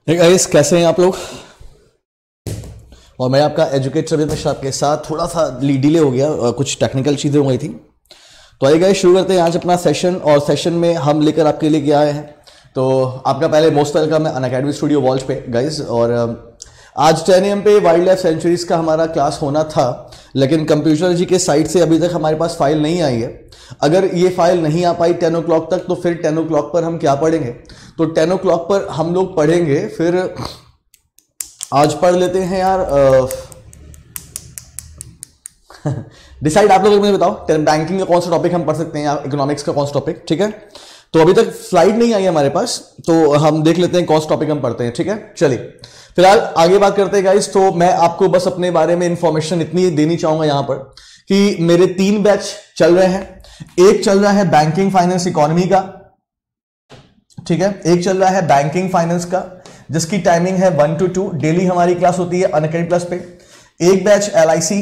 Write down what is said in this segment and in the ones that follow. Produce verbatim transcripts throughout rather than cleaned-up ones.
Hey guys, कैसे हैं आप लोग। और मैं आपका एजुकेटर अभिजीत मिश्रा आपके साथ। थोड़ा सा डिले हो गया, कुछ टेक्निकल चीज़ें हो गई थी। तो आइए गाइस, शुरू करते हैं आज अपना सेशन। और सेशन में हम लेकर आपके लिए क्या आए हैं, तो आपका पहले मोस्ट वेलकम है अनअकैडमी स्टूडियो वॉल्ट पे गाइस। और आज टेन एम पे वाइल्ड लाइफ सेंचुरीज का हमारा क्लास होना था, लेकिन कंप्यूटर जी के साइट से अभी तक हमारे पास फाइल नहीं आई है। अगर ये फाइल नहीं आ पाई टेन ओ क्लॉक तक, तो फिर टेन ओ क्लॉक पर हम क्या पढ़ेंगे, तो टेन ओ क्लॉक पर हम लोग पढ़ेंगे। फिर आज पढ़ लेते हैं यार, डिसाइड आप लोग मुझे बताओ, बैंकिंग का कौन सा टॉपिक हम पढ़ सकते हैं या इकोनॉमिक्स का कौन सा टॉपिक। ठीक है, तो अभी तक स्लाइड नहीं आई है हमारे पास, तो हम देख लेते हैं कौन सा टॉपिक हम पढ़ते हैं। ठीक है, चलिए फिलहाल आगे बात करते हैं गाइस। तो मैं आपको बस अपने बारे में इंफॉर्मेशन इतनी देनी चाहूंगा यहां पर कि मेरे तीन बैच चल रहे हैं। एक चल रहा है बैंकिंग फाइनेंस इकोनॉमी का, ठीक है, एक चल रहा है बैंकिंग फाइनेंस का, जिसकी टाइमिंग है वन टू टू। डेली हमारी क्लास होती है अनअकैडमी प्लस पे। एक batch L I C,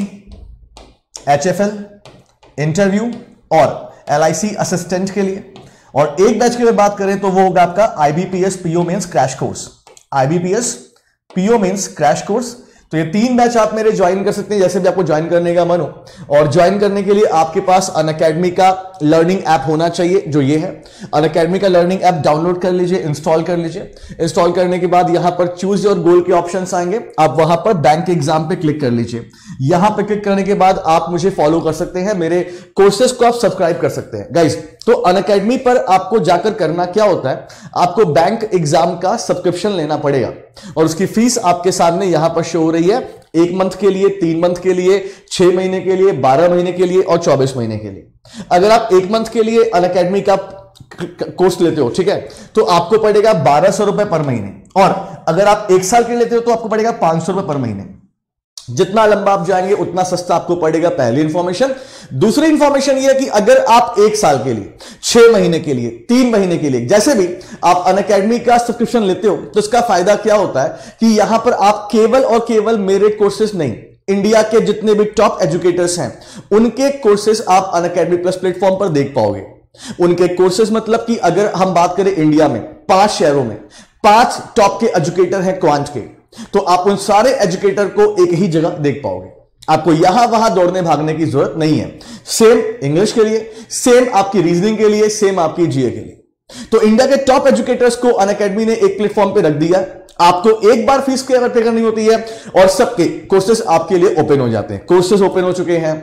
H F L, interview और एल आई सी असिस्टेंट के लिए। और एक बैच की अगर बात करें तो वो होगा आपका I B P S PO mains crash course, I B P S PO mains crash course. तो ये तीन बैच आप मेरे ज्वाइन कर सकते हैं जैसे भी आपको ज्वाइन करने का मन हो। और ज्वाइन करने के लिए आपके पास अनअकैडमी का लर्निंग ऐप होना चाहिए, जो ये है। अनअकैडमी का लर्निंग ऐप डाउनलोड कर लीजिए, इंस्टॉल कर लीजिए। इंस्टॉल करने के बाद यहां पर चूज योर गोल के ऑप्शंस आएंगे, आप वहां पर बैंक एग्जाम पे क्लिक कर लीजिए। यहां पर क्लिक करने के बाद आप मुझे फॉलो कर सकते हैं, मेरे कोर्सेज को आप सब्सक्राइब कर सकते हैं गाइज। तो अनअकैडमी पर आपको जाकर करना क्या होता है, आपको बैंक एग्जाम का सब्सक्रिप्शन लेना पड़ेगा और उसकी फीस आपके सामने यहां पर शो हो रही है। एक मंथ के लिए, तीन मंथ के लिए, छह महीने के लिए, बारह महीने के लिए और चौबीस महीने के लिए। अगर आप एक मंथ के लिए अनअकैडमी का कोर्स लेते हो, ठीक है, तो आपको पड़ेगा बारह सौ रुपए पर महीने। और अगर आप एक साल के लिए लेते हो तो आपको पड़ेगा पांच सौ रुपए पर महीने। जितना लंबा आप जाएंगे उतना सस्ता आपको पड़ेगा, पहली इंफॉर्मेशन। दूसरी इंफॉर्मेशन यह है कि अगर आप एक साल के लिए, छह महीने के लिए, तीन महीने के लिए, जैसे भी आप अनअकैडमी का सब्सक्रिप्शन लेते हो, तो इसका फायदा क्या होता है कि यहां पर आप केवल और केवल मेरे कोर्सेज नहीं, इंडिया के जितने भी टॉप एजुकेटर्स हैं उनके कोर्सेज आप अनअकैडमी प्लस प्लेटफॉर्म पर देख पाओगे। उनके कोर्सेज मतलब कि अगर हम बात करें इंडिया में पांच शहरों में पांच टॉप के एजुकेटर हैं क्वांट के, तो आप उन सारे एजुकेटर को एक ही जगह देख पाओगे। आपको यहां वहां दौड़ने भागने की जरूरत नहीं है। सेम इंग्लिश के लिए, सेम आपकी रीजनिंग के लिए, सेम आपकी जीए के लिए। तो इंडिया के टॉप एजुकेटर्स को अनअकैडमी ने एक प्लेटफॉर्म पे रख दिया। आपको एक बार फीस के पे करनी होती है और सबके कोर्सेज आपके लिए ओपन हो जाते हैं। कोर्सेज ओपन हो चुके हैं,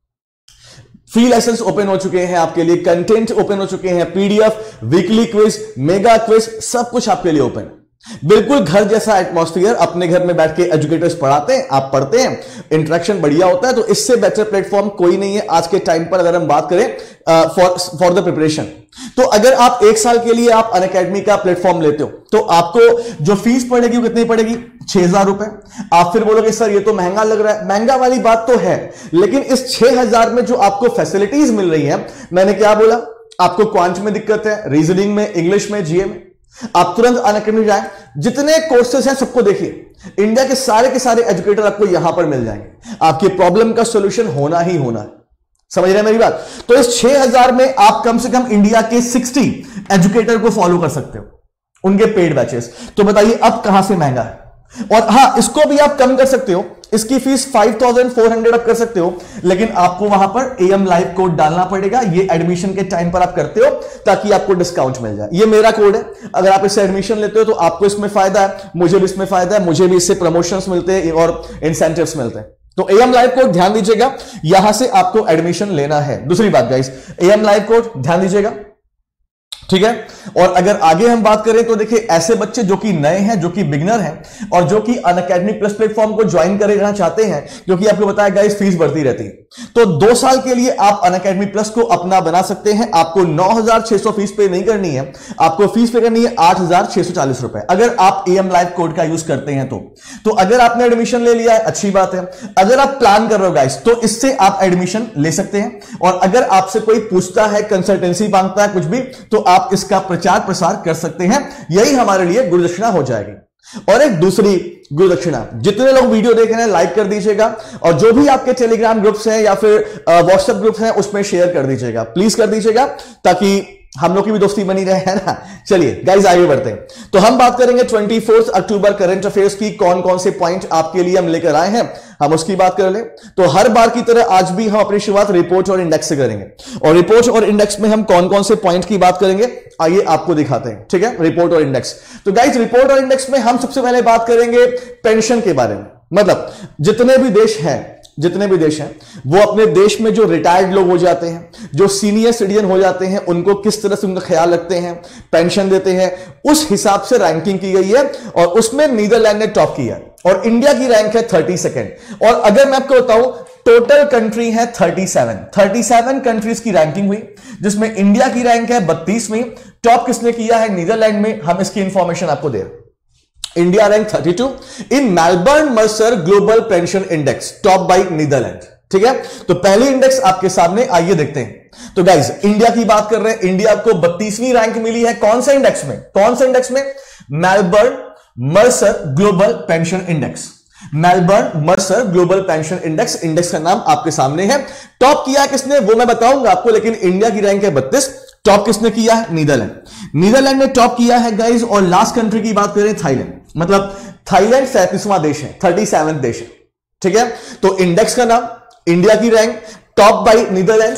फ्री लाइसेंस ओपन हो चुके हैं आपके लिए, कंटेंट ओपन हो चुके हैं, PDF, weekly quiz, mega quiz, सब कुछ आपके लिए ओपन है। बिल्कुल घर जैसा एटमॉस्फेयर, अपने घर में बैठ के एजुकेटर्स पढ़ाते हैं, आप पढ़ते हैं, इंटरेक्शन बढ़िया होता है। तो इससे बेटर प्लेटफॉर्म कोई नहीं है आज के टाइम पर, अगर हम बात करें फॉर फॉर द प्रिपरेशन। तो अगर आप एक साल के लिए आप अनअकैडमी का प्लेटफॉर्म लेते हो तो आपको जो फीस पड़ेगी वो कितनी पड़ेगी, छह हजार रुपए। आप फिर बोलोगे सर ये तो महंगा लग रहा है। महंगा वाली बात तो है, लेकिन इस छह हजार में जो आपको फैसिलिटीज मिल रही है, मैंने क्या बोला, आपको क्वांट में दिक्कत है, रीजनिंग में, इंग्लिश में, जीए में, आप तुरंत अनअकैडमी जाएं, जितने कोर्सेज हैं सबको देखिए। इंडिया के सारे के सारे एजुकेटर आपको यहां पर मिल जाएंगे। आपकी प्रॉब्लम का सॉल्यूशन होना ही होना है। समझ रहे हैं मेरी बात। तो इस छह हजार में आप कम से कम इंडिया के साठ एजुकेटर को फॉलो कर सकते हो, उनके पेड बैचेस। तो बताइए अब कहां से महंगा है। और हां, इसको भी आप कम कर सकते हो, इसकी फीस पाँच हज़ार चार सौ आप कर सकते हो, लेकिन आपको वहां पर एएम लाइव कोड डालना पड़ेगा। ये एडमिशन के टाइम पर आप करते हो ताकि आपको डिस्काउंट मिल जाए। ये मेरा कोड है, अगर आप इससे एडमिशन लेते हो तो आपको इसमें फायदा है, मुझे भी इसमें फायदा है, मुझे भी इससे प्रमोशंस मिलते हैं और इंसेंटिव्स मिलते हैं। तो एएम लाइव कोड ध्यान दीजिएगा, यहां से आपको एडमिशन लेना है। दूसरी बात गाइस, एएम लाइव कोड ध्यान दीजिएगा, ठीक है। और अगर आगे हम बात करें तो देखिए, ऐसे बच्चे जो कि नए हैं, जो कि बिगनर हैं और जो कि अनअकैडमी प्लस प्लेटफॉर्म को ज्वाइन करना चाहते हैं, क्योंकि आपको बताया गाइस फीस बढ़ती रहती है, तो दो साल के लिए आप अनअकैडमी प्लस को अपना बना सकते हैं। आपको नौ हजार छह सौ फीस पे नहीं करनी है, आपको फीस पे करनी है आठ हजार छह सौ चालीस रुपए, अगर आप एएम लाइव कोड का यूज करते हैं तो। तो अगर आपने एडमिशन ले लिया है, अच्छी बात है। अगर आप प्लान कर रहे हो गाइस, तो इससे आप एडमिशन ले सकते हैं। और अगर आपसे कोई पूछता है, कंसल्टेंसी मांगता है, कुछ भी, तो आप इसका प्रचार प्रसार कर सकते हैं। यही हमारे लिए गुरुदक्षिणा हो जाएगी। और एक दूसरी गुरुदक्षिणा, जितने लोग वीडियो देख रहे हैं लाइक कर दीजिएगा, और जो भी आपके टेलीग्राम ग्रुप्स हैं या फिर व्हाट्सएप ग्रुप्स हैं उसमें शेयर कर दीजिएगा, प्लीज कर दीजिएगा, ताकि हम लोग की भी दोस्ती बनी रहे, है ना। चलिए गाइस आगे बढ़ते हैं। तो हम बात करेंगे चौबीस अक्टूबर करंट अफेयर्स की, कौन कौन से पॉइंट आपके लिए हम लेकर आए हैं, हम उसकी बात कर ले। तो हर बार की तरह आज भी हम अपनी शुरुआत रिपोर्ट और इंडेक्स से करेंगे, और रिपोर्ट और इंडेक्स में हम कौन कौन से पॉइंट की बात करेंगे आइए आपको दिखाते हैं, ठीक है। रिपोर्ट और इंडेक्स, तो गाइस रिपोर्ट और इंडेक्स में हम सबसे पहले बात करेंगे पेंशन के बारे में। मतलब जितने भी देश हैं जितने भी देश हैं वो अपने देश में जो रिटायर्ड लोग हो जाते हैं, जो सीनियर सिटीजन हो जाते हैं, उनको किस तरह से उनका ख्याल रखते हैं, पेंशन देते हैं, उस हिसाब से रैंकिंग की गई है, और उसमें नीदरलैंड ने टॉप किया है, और इंडिया की रैंक है थर्टी सेकेंड। और अगर मैं आपको बताऊं टोटल कंट्री है thirty seven thirty seven countries की रैंकिंग हुई, जिसमें इंडिया की रैंक है बत्तीसवीं। टॉप किसने किया है नीदरलैंड में, हम इसकी इंफॉर्मेशन आपको दे रहे हैं। India rank thirty two in Melbourne Mercer global pension index, top by Netherland, ठीक है। तो पहली इंडेक्स आपके सामने, आइए देखते हैं। तो गाइज इंडिया की बात कर रहे हैं, इंडिया को बत्तीसवीं रैंक मिली है, कौन से इंडेक्स में, कौन से इंडेक्स में, Melbourne Mercer global pension index, Melbourne Mercer global pension index, index का नाम आपके सामने है। टॉप किया किसने वो मैं बताऊंगा आपको, लेकिन इंडिया की रैंक है बत्तीस, टॉप किसने किया है, नीदरलैंड, नीदरलैंड ने टॉप किया है गाइज। और लास्ट कंट्री की बात करें थाईलैंड, मतलब थाईलैंड सैंतीसवां देश है, थर्टी सेवन देश है, ठीक है। तो इंडेक्स का नाम, इंडिया की रैंक, टॉप बाय नीदरलैंड,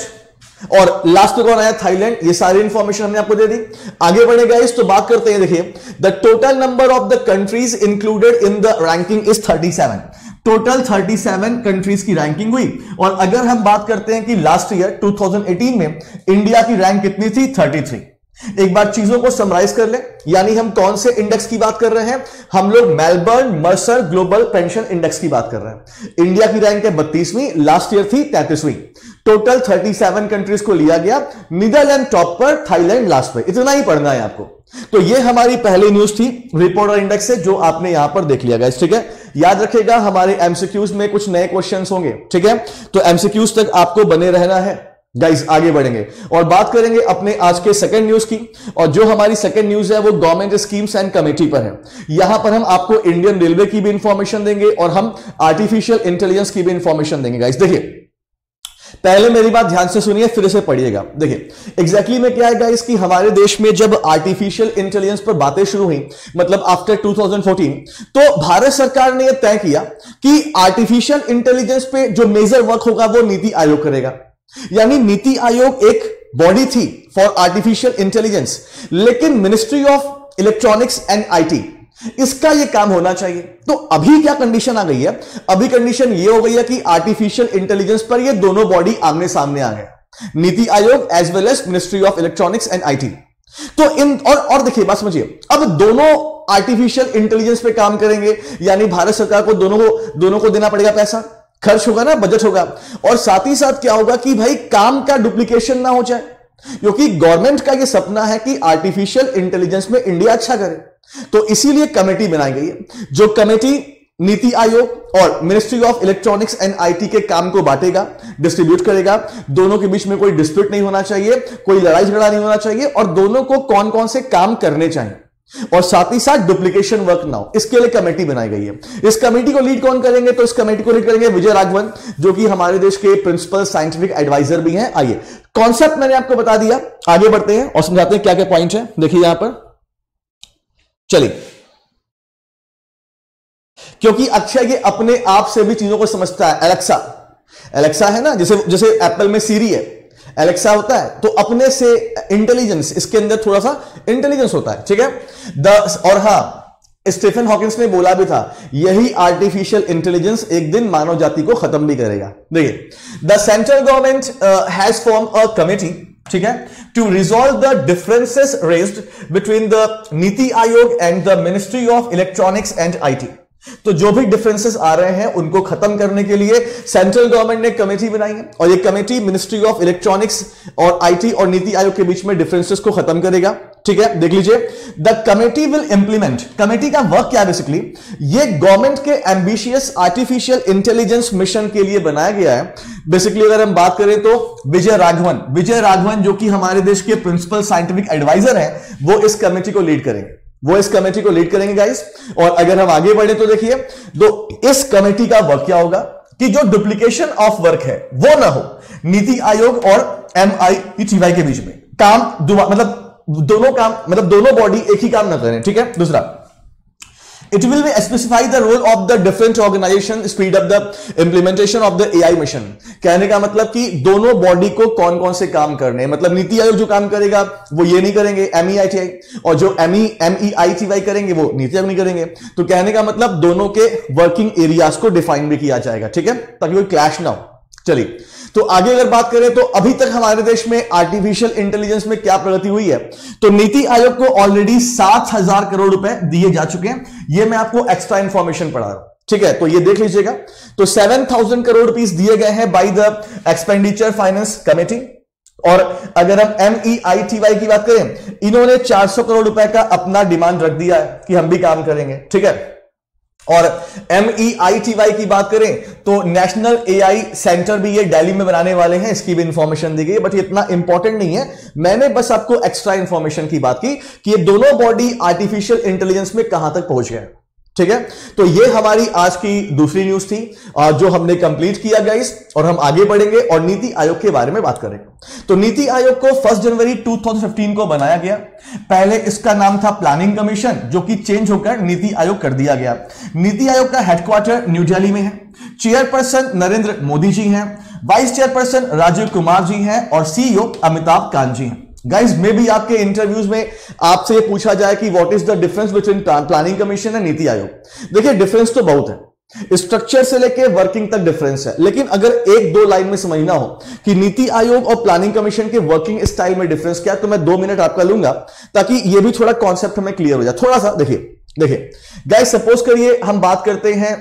और लास्ट पे कौन आया, थाईलैंड। ये सारी इंफॉर्मेशन हमने आपको दे दी। आगे बढ़े गाइस तो बात करते हैं, देखिए the total number of the countries included in the ranking is thirty seven, total thirty seven countries की रैंकिंग हुई। और अगर हम बात करते हैं कि last year two thousand eighteen में इंडिया की रैंक कितनी थी, थर्टी थ्री। एक बार चीजों को समराइज कर ले, यानी हम कौन से इंडेक्स की बात कर रहे हैं, हम लोग Melbourne Mercer global pension index की बात कर रहे हैं। इंडिया की रैंक है बत्तीसवीं, लास्ट ईयर थी तैंतीसवीं। टोटल थर्टी सेवन कंट्रीज को लिया गया, नीदरलैंड टॉप पर, थाईलैंड लास्ट पे। इतना ही पढ़ना है आपको। तो ये हमारी पहली न्यूज थी रिपोर्ट और इंडेक्स से, जो आपने यहां पर देख लिया गाइस, ठीक है। याद रखिएगा हमारे एमसीक्यूज में कुछ नए क्वेश्चंस होंगे, ठीक है। तो एमसीक्यूज तक आपको बने रहना है गाइस। आगे बढ़ेंगे और बात करेंगे अपने आज के सेकंड न्यूज की, और जो हमारी सेकंड न्यूज है वो गवर्नमेंट स्कीम्स एंड कमेटी पर है। यहां पर हम आपको इंडियन रेलवे की भी इंफॉर्मेशन देंगे और हम आर्टिफिशियल इंटेलिजेंस की भी इंफॉर्मेशन देंगे गाइस। देखिए पहले मेरी बात ध्यान से सुनिए, फिर से पढ़िएगा। देखिए एग्जैक्टली में क्या है गाइस कि हमारे देश में जब आर्टिफिशियल इंटेलिजेंस पर बातें शुरू हुई, मतलब आफ्टर टू थाउजेंड फोर्टीन, तो भारत सरकार ने यह तय किया कि आर्टिफिशियल इंटेलिजेंस पे जो मेजर वर्क होगा वो नीति आयोग करेगा। यानी नीति आयोग एक बॉडी थी फॉर आर्टिफिशियल इंटेलिजेंस, लेकिन ministry of electronics and IT इसका यह काम होना चाहिए। तो अभी क्या कंडीशन आ गई है, अभी कंडीशन यह हो गई है कि आर्टिफिशियल इंटेलिजेंस पर ये दोनों बॉडी आमने सामने आ गए, NITI Aayog as well as ministry of electronics and IT. तो इन और और देखिए बात समझिए, अब दोनों आर्टिफिशियल इंटेलिजेंस पे काम करेंगे, यानी भारत सरकार को दोनों को दोनों को देना पड़ेगा, पैसा खर्च होगा ना, बजट होगा। और साथ ही साथ क्या होगा कि भाई काम का डुप्लीकेशन ना हो जाए, क्योंकि गवर्नमेंट का यह सपना है कि आर्टिफिशियल इंटेलिजेंस में इंडिया अच्छा करे। तो इसीलिए कमेटी बनाई गई है, जो कमेटी नीति आयोग और ministry of electronics and IT के काम को बांटेगा, डिस्ट्रीब्यूट करेगा। दोनों के बीच में कोई डिस्प्यूट नहीं होना चाहिए, कोई लड़ाई झगड़ा नहीं होना चाहिए, और दोनों को कौन कौन से काम करने चाहिए, और साथ ही साथ डुप्लीकेशन वर्क ना हो, इसके लिए कमेटी बनाई गई है। इस कमेटी को लीड कौन करेंगे, तो इस कमेटी को लीड करेंगे विजय राघवन, जो कि हमारे देश के प्रिंसिपल साइंटिफिक एडवाइजर भी हैं। आइए कॉन्सेप्ट मैंने आपको बता दिया, आगे बढ़ते हैं और समझाते हैं क्या क्या पॉइंट है। देखिए यहां पर चलिए, क्योंकि अक्षय ये अपने आप से भी चीजों को समझता है। एलेक्सा एलेक्सा है ना, जैसे जैसे एप्पल में सीरी है, एलेक्सा होता है, तो अपने से इंटेलिजेंस, इसके अंदर थोड़ा सा इंटेलिजेंस होता है, ठीक है। द और हां स्टीफन हॉकिंस ने बोला भी था, यही आर्टिफिशियल इंटेलिजेंस एक दिन मानव जाति को खत्म भी करेगा। देखिए the central government has form a committee, ठीक है, to resolve the differences raised between the NITI Aayog and the ministry of electronics and IT. तो जो भी डिफरेंसेस आ रहे हैं उनको खत्म करने के लिए सेंट्रल गवर्नमेंट ने कमेटी बनाई है, और ये कमेटी मिनिस्ट्री ऑफ इलेक्ट्रॉनिक्स और आईटी और नीति आयोग के बीच में डिफरेंसेस को खत्म करेगा, ठीक है। देख लीजिए, the committee will implement, committee का वर्क क्या है बेसिकली, ये गवर्नमेंट के एम्बिशियस आर्टिफिशियल इंटेलिजेंस मिशन के लिए बनाया गया है। बेसिकली अगर हम बात करें तो विजय राघवन विजय राघवन जो कि हमारे देश के प्रिंसिपल साइंटिफिक एडवाइजर हैं, वो इस कमेटी को लीड करेंगे वो इस कमेटी को लीड करेंगे गाइस। और अगर हम आगे बढ़े तो देखिए, तो इस कमेटी का वर्क क्या होगा कि जो डुप्लीकेशन ऑफ वर्क है वो ना हो नीति आयोग और एम आई टी वाई के बीच में। काम मतलब दोनों काम मतलब दोनों बॉडी एक ही काम ना करें, ठीक है। दूसरा, it will be specify the role of the different organisation speed up the implementation of the AI mission. कहने का मतलब कि दोनों बॉडी को कौन कौन से काम करने हैं, मतलब नीति आयोग जो काम करेगा वो ये नहीं करेंगे एमईआईटीआई, और जो एमई एमईआईटीआई करेंगे वो नीति आयोग नहीं करेंगे। तो कहने का मतलब दोनों के वर्किंग एरियाज को डिफाइन भी किया जाएगा, ठीक है, ताकि कोई क्लैश ना हो। चलिए, तो आगे अगर बात करें तो अभी तक हमारे देश में आर्टिफिशियल इंटेलिजेंस में क्या प्रगति हुई है, तो नीति आयोग को ऑलरेडी सात हजार करोड़ रुपए दिए जा चुके हैं। ये मैं आपको एक्स्ट्रा इंफॉर्मेशन पढ़ा रहा हूं, ठीक है, तो ये देख लीजिएगा। तो सेवन थाउजेंड करोड़ रुपीस दिए गए हैं by the expenditure finance committee. और अगर हम एमईआईटीवाई की बात करें, इन्होंने चार सौ करोड़ रुपए का अपना डिमांड रख दिया है कि हम भी काम करेंगे, ठीक है। और एमईआईटीवाई की बात करें तो नेशनल एआई सेंटर भी ये दिल्ली में बनाने वाले हैं, इसकी भी इंफॉर्मेशन दी गई, बट ये इतना इंपॉर्टेंट नहीं है। मैंने बस आपको एक्स्ट्रा इंफॉर्मेशन की बात की कि ये दोनों बॉडी आर्टिफिशियल इंटेलिजेंस में कहां तक पहुंच गए, ठीक है। तो ये हमारी आज की दूसरी न्यूज थी जो हमने कंप्लीट किया गाइस, और हम आगे बढ़ेंगे और नीति आयोग के बारे में बात करेंगे। तो नीति आयोग को फर्स्ट जनवरी दो हज़ार पंद्रह को बनाया गया। पहले इसका नाम था प्लानिंग कमीशन, जो कि चेंज होकर नीति आयोग कर दिया गया। नीति आयोग का हेडक्वार्टर न्यू दिल्ली में है। चेयरपर्सन नरेंद्र मोदी जी हैं, वाइस चेयरपर्सन राजीव कुमार जी हैं और सीईओ अमिताभ कांत जी हैं। गाइज, मे भी आपके इंटरव्यूज में आपसे ये पूछा जाए कि what is the difference between planning commission and NITI Aayog. देखिए, डिफरेंस तो बहुत है, स्ट्रक्चर से लेके वर्किंग तक डिफरेंस है, लेकिन अगर एक दो लाइन में समझना हो कि नीति आयोग और प्लानिंग कमीशन के वर्किंग स्टाइल में डिफरेंस क्या है, तो मैं दो मिनट आपका लूंगा ताकि ये भी थोड़ा कॉन्सेप्ट हमें क्लियर हो जाए थोड़ा सा। देखिए देखिए गाइज, सपोज करिए हम बात करते हैं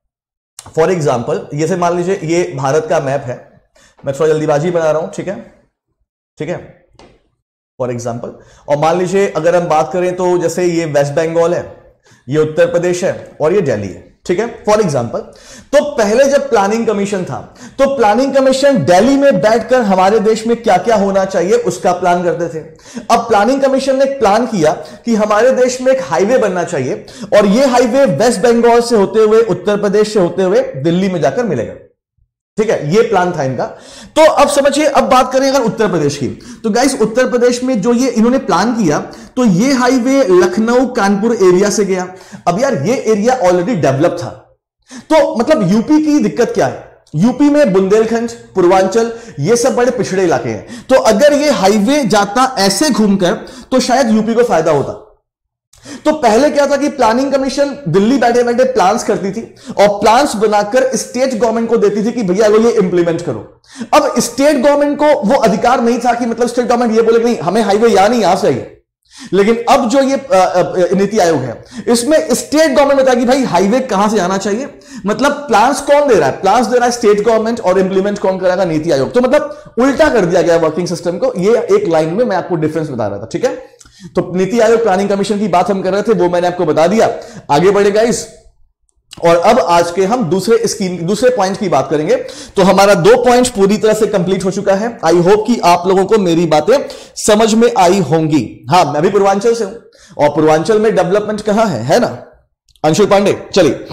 फॉर एग्जाम्पल, ये से मान लीजिए ये भारत का मैप है, मैं थोड़ा जल्दीबाजी बना रहा हूं, ठीक है ठीक है फॉर एग्जाम्पल। और मान लीजिए अगर हम बात करें तो जैसे ये वेस्ट बंगाल है, ये उत्तर प्रदेश है और ये दिल्ली है, ठीक है, फॉर एग्जाम्पल। तो पहले जब प्लानिंग कमीशन था तो प्लानिंग कमीशन दिल्ली में बैठकर हमारे देश में क्या क्या होना चाहिए उसका प्लान करते थे। अब प्लानिंग कमीशन ने प्लान किया कि हमारे देश में एक हाईवे बनना चाहिए और ये हाईवे वेस्ट बंगाल से होते हुए, उत्तर प्रदेश से होते हुए दिल्ली में जाकर मिलेगा, ठीक है, ये प्लान था इनका। तो अब समझिए, अब बात करें अगर उत्तर प्रदेश की, तो गाइस उत्तर प्रदेश में जो ये इन्होंने प्लान किया, तो ये हाईवे लखनऊ कानपुर एरिया से गया। अब यार ये एरिया ऑलरेडी डेवलप था, तो मतलब यूपी की दिक्कत क्या है, यूपी में बुंदेलखंड, पूर्वांचल, ये सब बड़े पिछड़े इलाके हैं। तो अगर ये हाईवे जाता ऐसे घूमकर तो शायद यूपी को फायदा होता। तो पहले क्या था कि प्लानिंग कमीशन दिल्ली बैठे बैठे प्लान्स करती थी और प्लान्स बनाकर स्टेट गवर्नमेंट को देती थी कि भैया लो ये इंप्लीमेंट करो। अब स्टेट गवर्नमेंट को वो अधिकार नहीं था कि मतलब स्टेट गवर्नमेंट ये बोले कि नहीं हमें हाईवे यहां नहीं यहां से चाहिए। लेकिन अब जो ये नीति आयोग है, इसमें स्टेट गवर्नमेंट बताया कि भाई हाईवे कहां से आना चाहिए। मतलब प्लान्स कौन दे रहा है, प्लान्स दे रहा है स्टेट गवर्नमेंट और इंप्लीमेंट कौन करेगा, नीति आयोग। तो मतलब उल्टा कर दिया गया वर्किंग सिस्टम को। ये एक लाइन में मैं आपको डिफरेंस बता रहा था, ठीक है। तो नीति आयोग प्लानिंग कमीशन की बात हम कर रहे थे, वो मैंने आपको बता दिया। आगे बढ़ेगा इस, और अब आज के हम दूसरे स्कीम दूसरे पॉइंट की बात करेंगे। तो हमारा दो पॉइंट पूरी तरह से कंप्लीट हो चुका है। आई होप कि आप लोगों को मेरी बातें समझ में आई होंगी। हाँ, मैं भी पूर्वांचल से हूं और पूर्वांचल में डेवलपमेंट कहां है, है ना अंशुल पांडे। चलिए,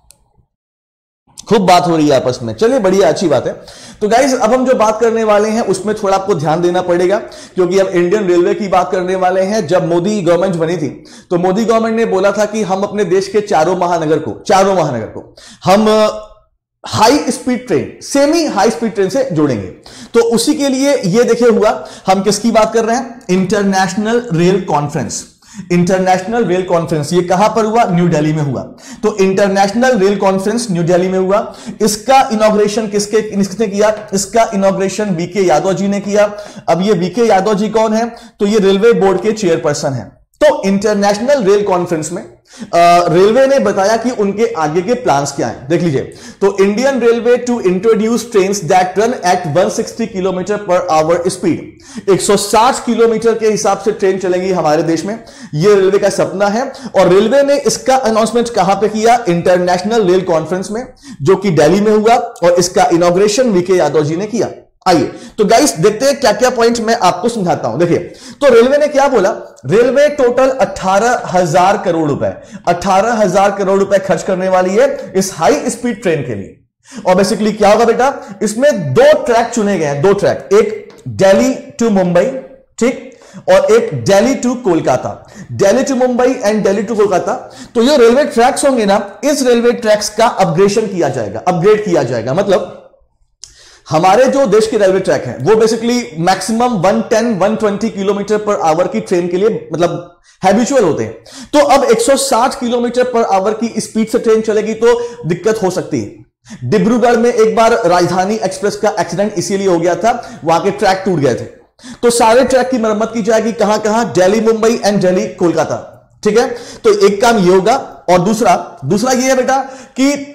खूब बात हो रही है आपस में, चलिए बढ़िया, अच्छी बात है। तो गाइज, अब हम जो बात करने वाले हैं उसमें थोड़ा आपको ध्यान देना पड़ेगा, क्योंकि अब इंडियन रेलवे की बात करने वाले हैं। जब मोदी गवर्नमेंट बनी थी तो मोदी गवर्नमेंट ने बोला था कि हम अपने देश के चारों महानगर को चारों महानगर को हम high speed train, semi high speed train से जोड़ेंगे। तो उसी के लिए ये देखिए हुआ, हम किसकी बात कर रहे हैं, international rail conference. International rail conference ये कहां पर हुआ, न्यू दिल्ली में हुआ। तो international rail conference New Delhi में हुआ। इसका इनॉग्रेशन किसके किसने किया, इसका इनॉग्रेशन वीके यादव जी ने किया। अब ये वीके यादव जी कौन है, तो ये रेलवे बोर्ड के चेयरपर्सन हैं। तो इंटरनेशनल रेल कॉन्फ्रेंस में रेलवे ने बताया कि उनके आगे के प्लान्स क्या हैं, देख लीजिए। तो Indian railway to introduce trains that run at एक सौ साठ किलोमीटर पर आवर स्पीड। एक सौ साठ किलोमीटर के हिसाब से ट्रेन चलेंगी हमारे देश में, यह रेलवे का सपना है। और रेलवे ने इसका अनाउंसमेंट कहां पे किया, इंटरनेशनल रेल कॉन्फ्रेंस में, जो कि दिल्ली में हुआ, और इसका इनॉग्रेशन वीके यादव जी ने किया। आइए तो गाइस देखते हैं क्या क्या पॉइंट मैं आपको समझाता हूं। देखिए, तो रेलवे ने क्या बोला, रेलवे टोटल अठारह हजार करोड़ रुपए अठारह हजार करोड़ रुपए खर्च करने वाली है इस हाई स्पीड ट्रेन के लिए। और बेसिकली क्या होगा बेटा, इसमें दो ट्रैक चुने गए हैं, दो ट्रैक, एक दिल्ली टू मुंबई ठीक, और एक Delhi to Kolkata, Delhi to Mumbai and Delhi to Kolkata. तो ये रेलवे ट्रैक्स होंगे ना, इस रेलवे ट्रैक्स का अपग्रेडेशन किया जाएगा, अपग्रेड किया जाएगा। मतलब हमारे जो देश के रेलवे ट्रैक हैं वो बेसिकली मैक्सिमम एक सौ दस, एक सौ बीस किलोमीटर पर आवर की ट्रेन के लिए मतलब हैबिचुअल होते हैं। तो अब एक सौ साठ किलोमीटर पर आवर की स्पीड से ट्रेन चलेगी तो दिक्कत हो सकती है। डिब्रूगढ़ में एक बार राजधानी एक्सप्रेस का एक्सीडेंट इसीलिए हो गया था, वहां के ट्रैक टूट गए थे। तो सारे ट्रैक की मरम्मत की जाएगी, कहां कहां, दिल्ली मुंबई एंड दिल्ली कोलकाता। ठीक है, तो एक काम ये होगा। और दूसरा दूसरा ये है बेटा कि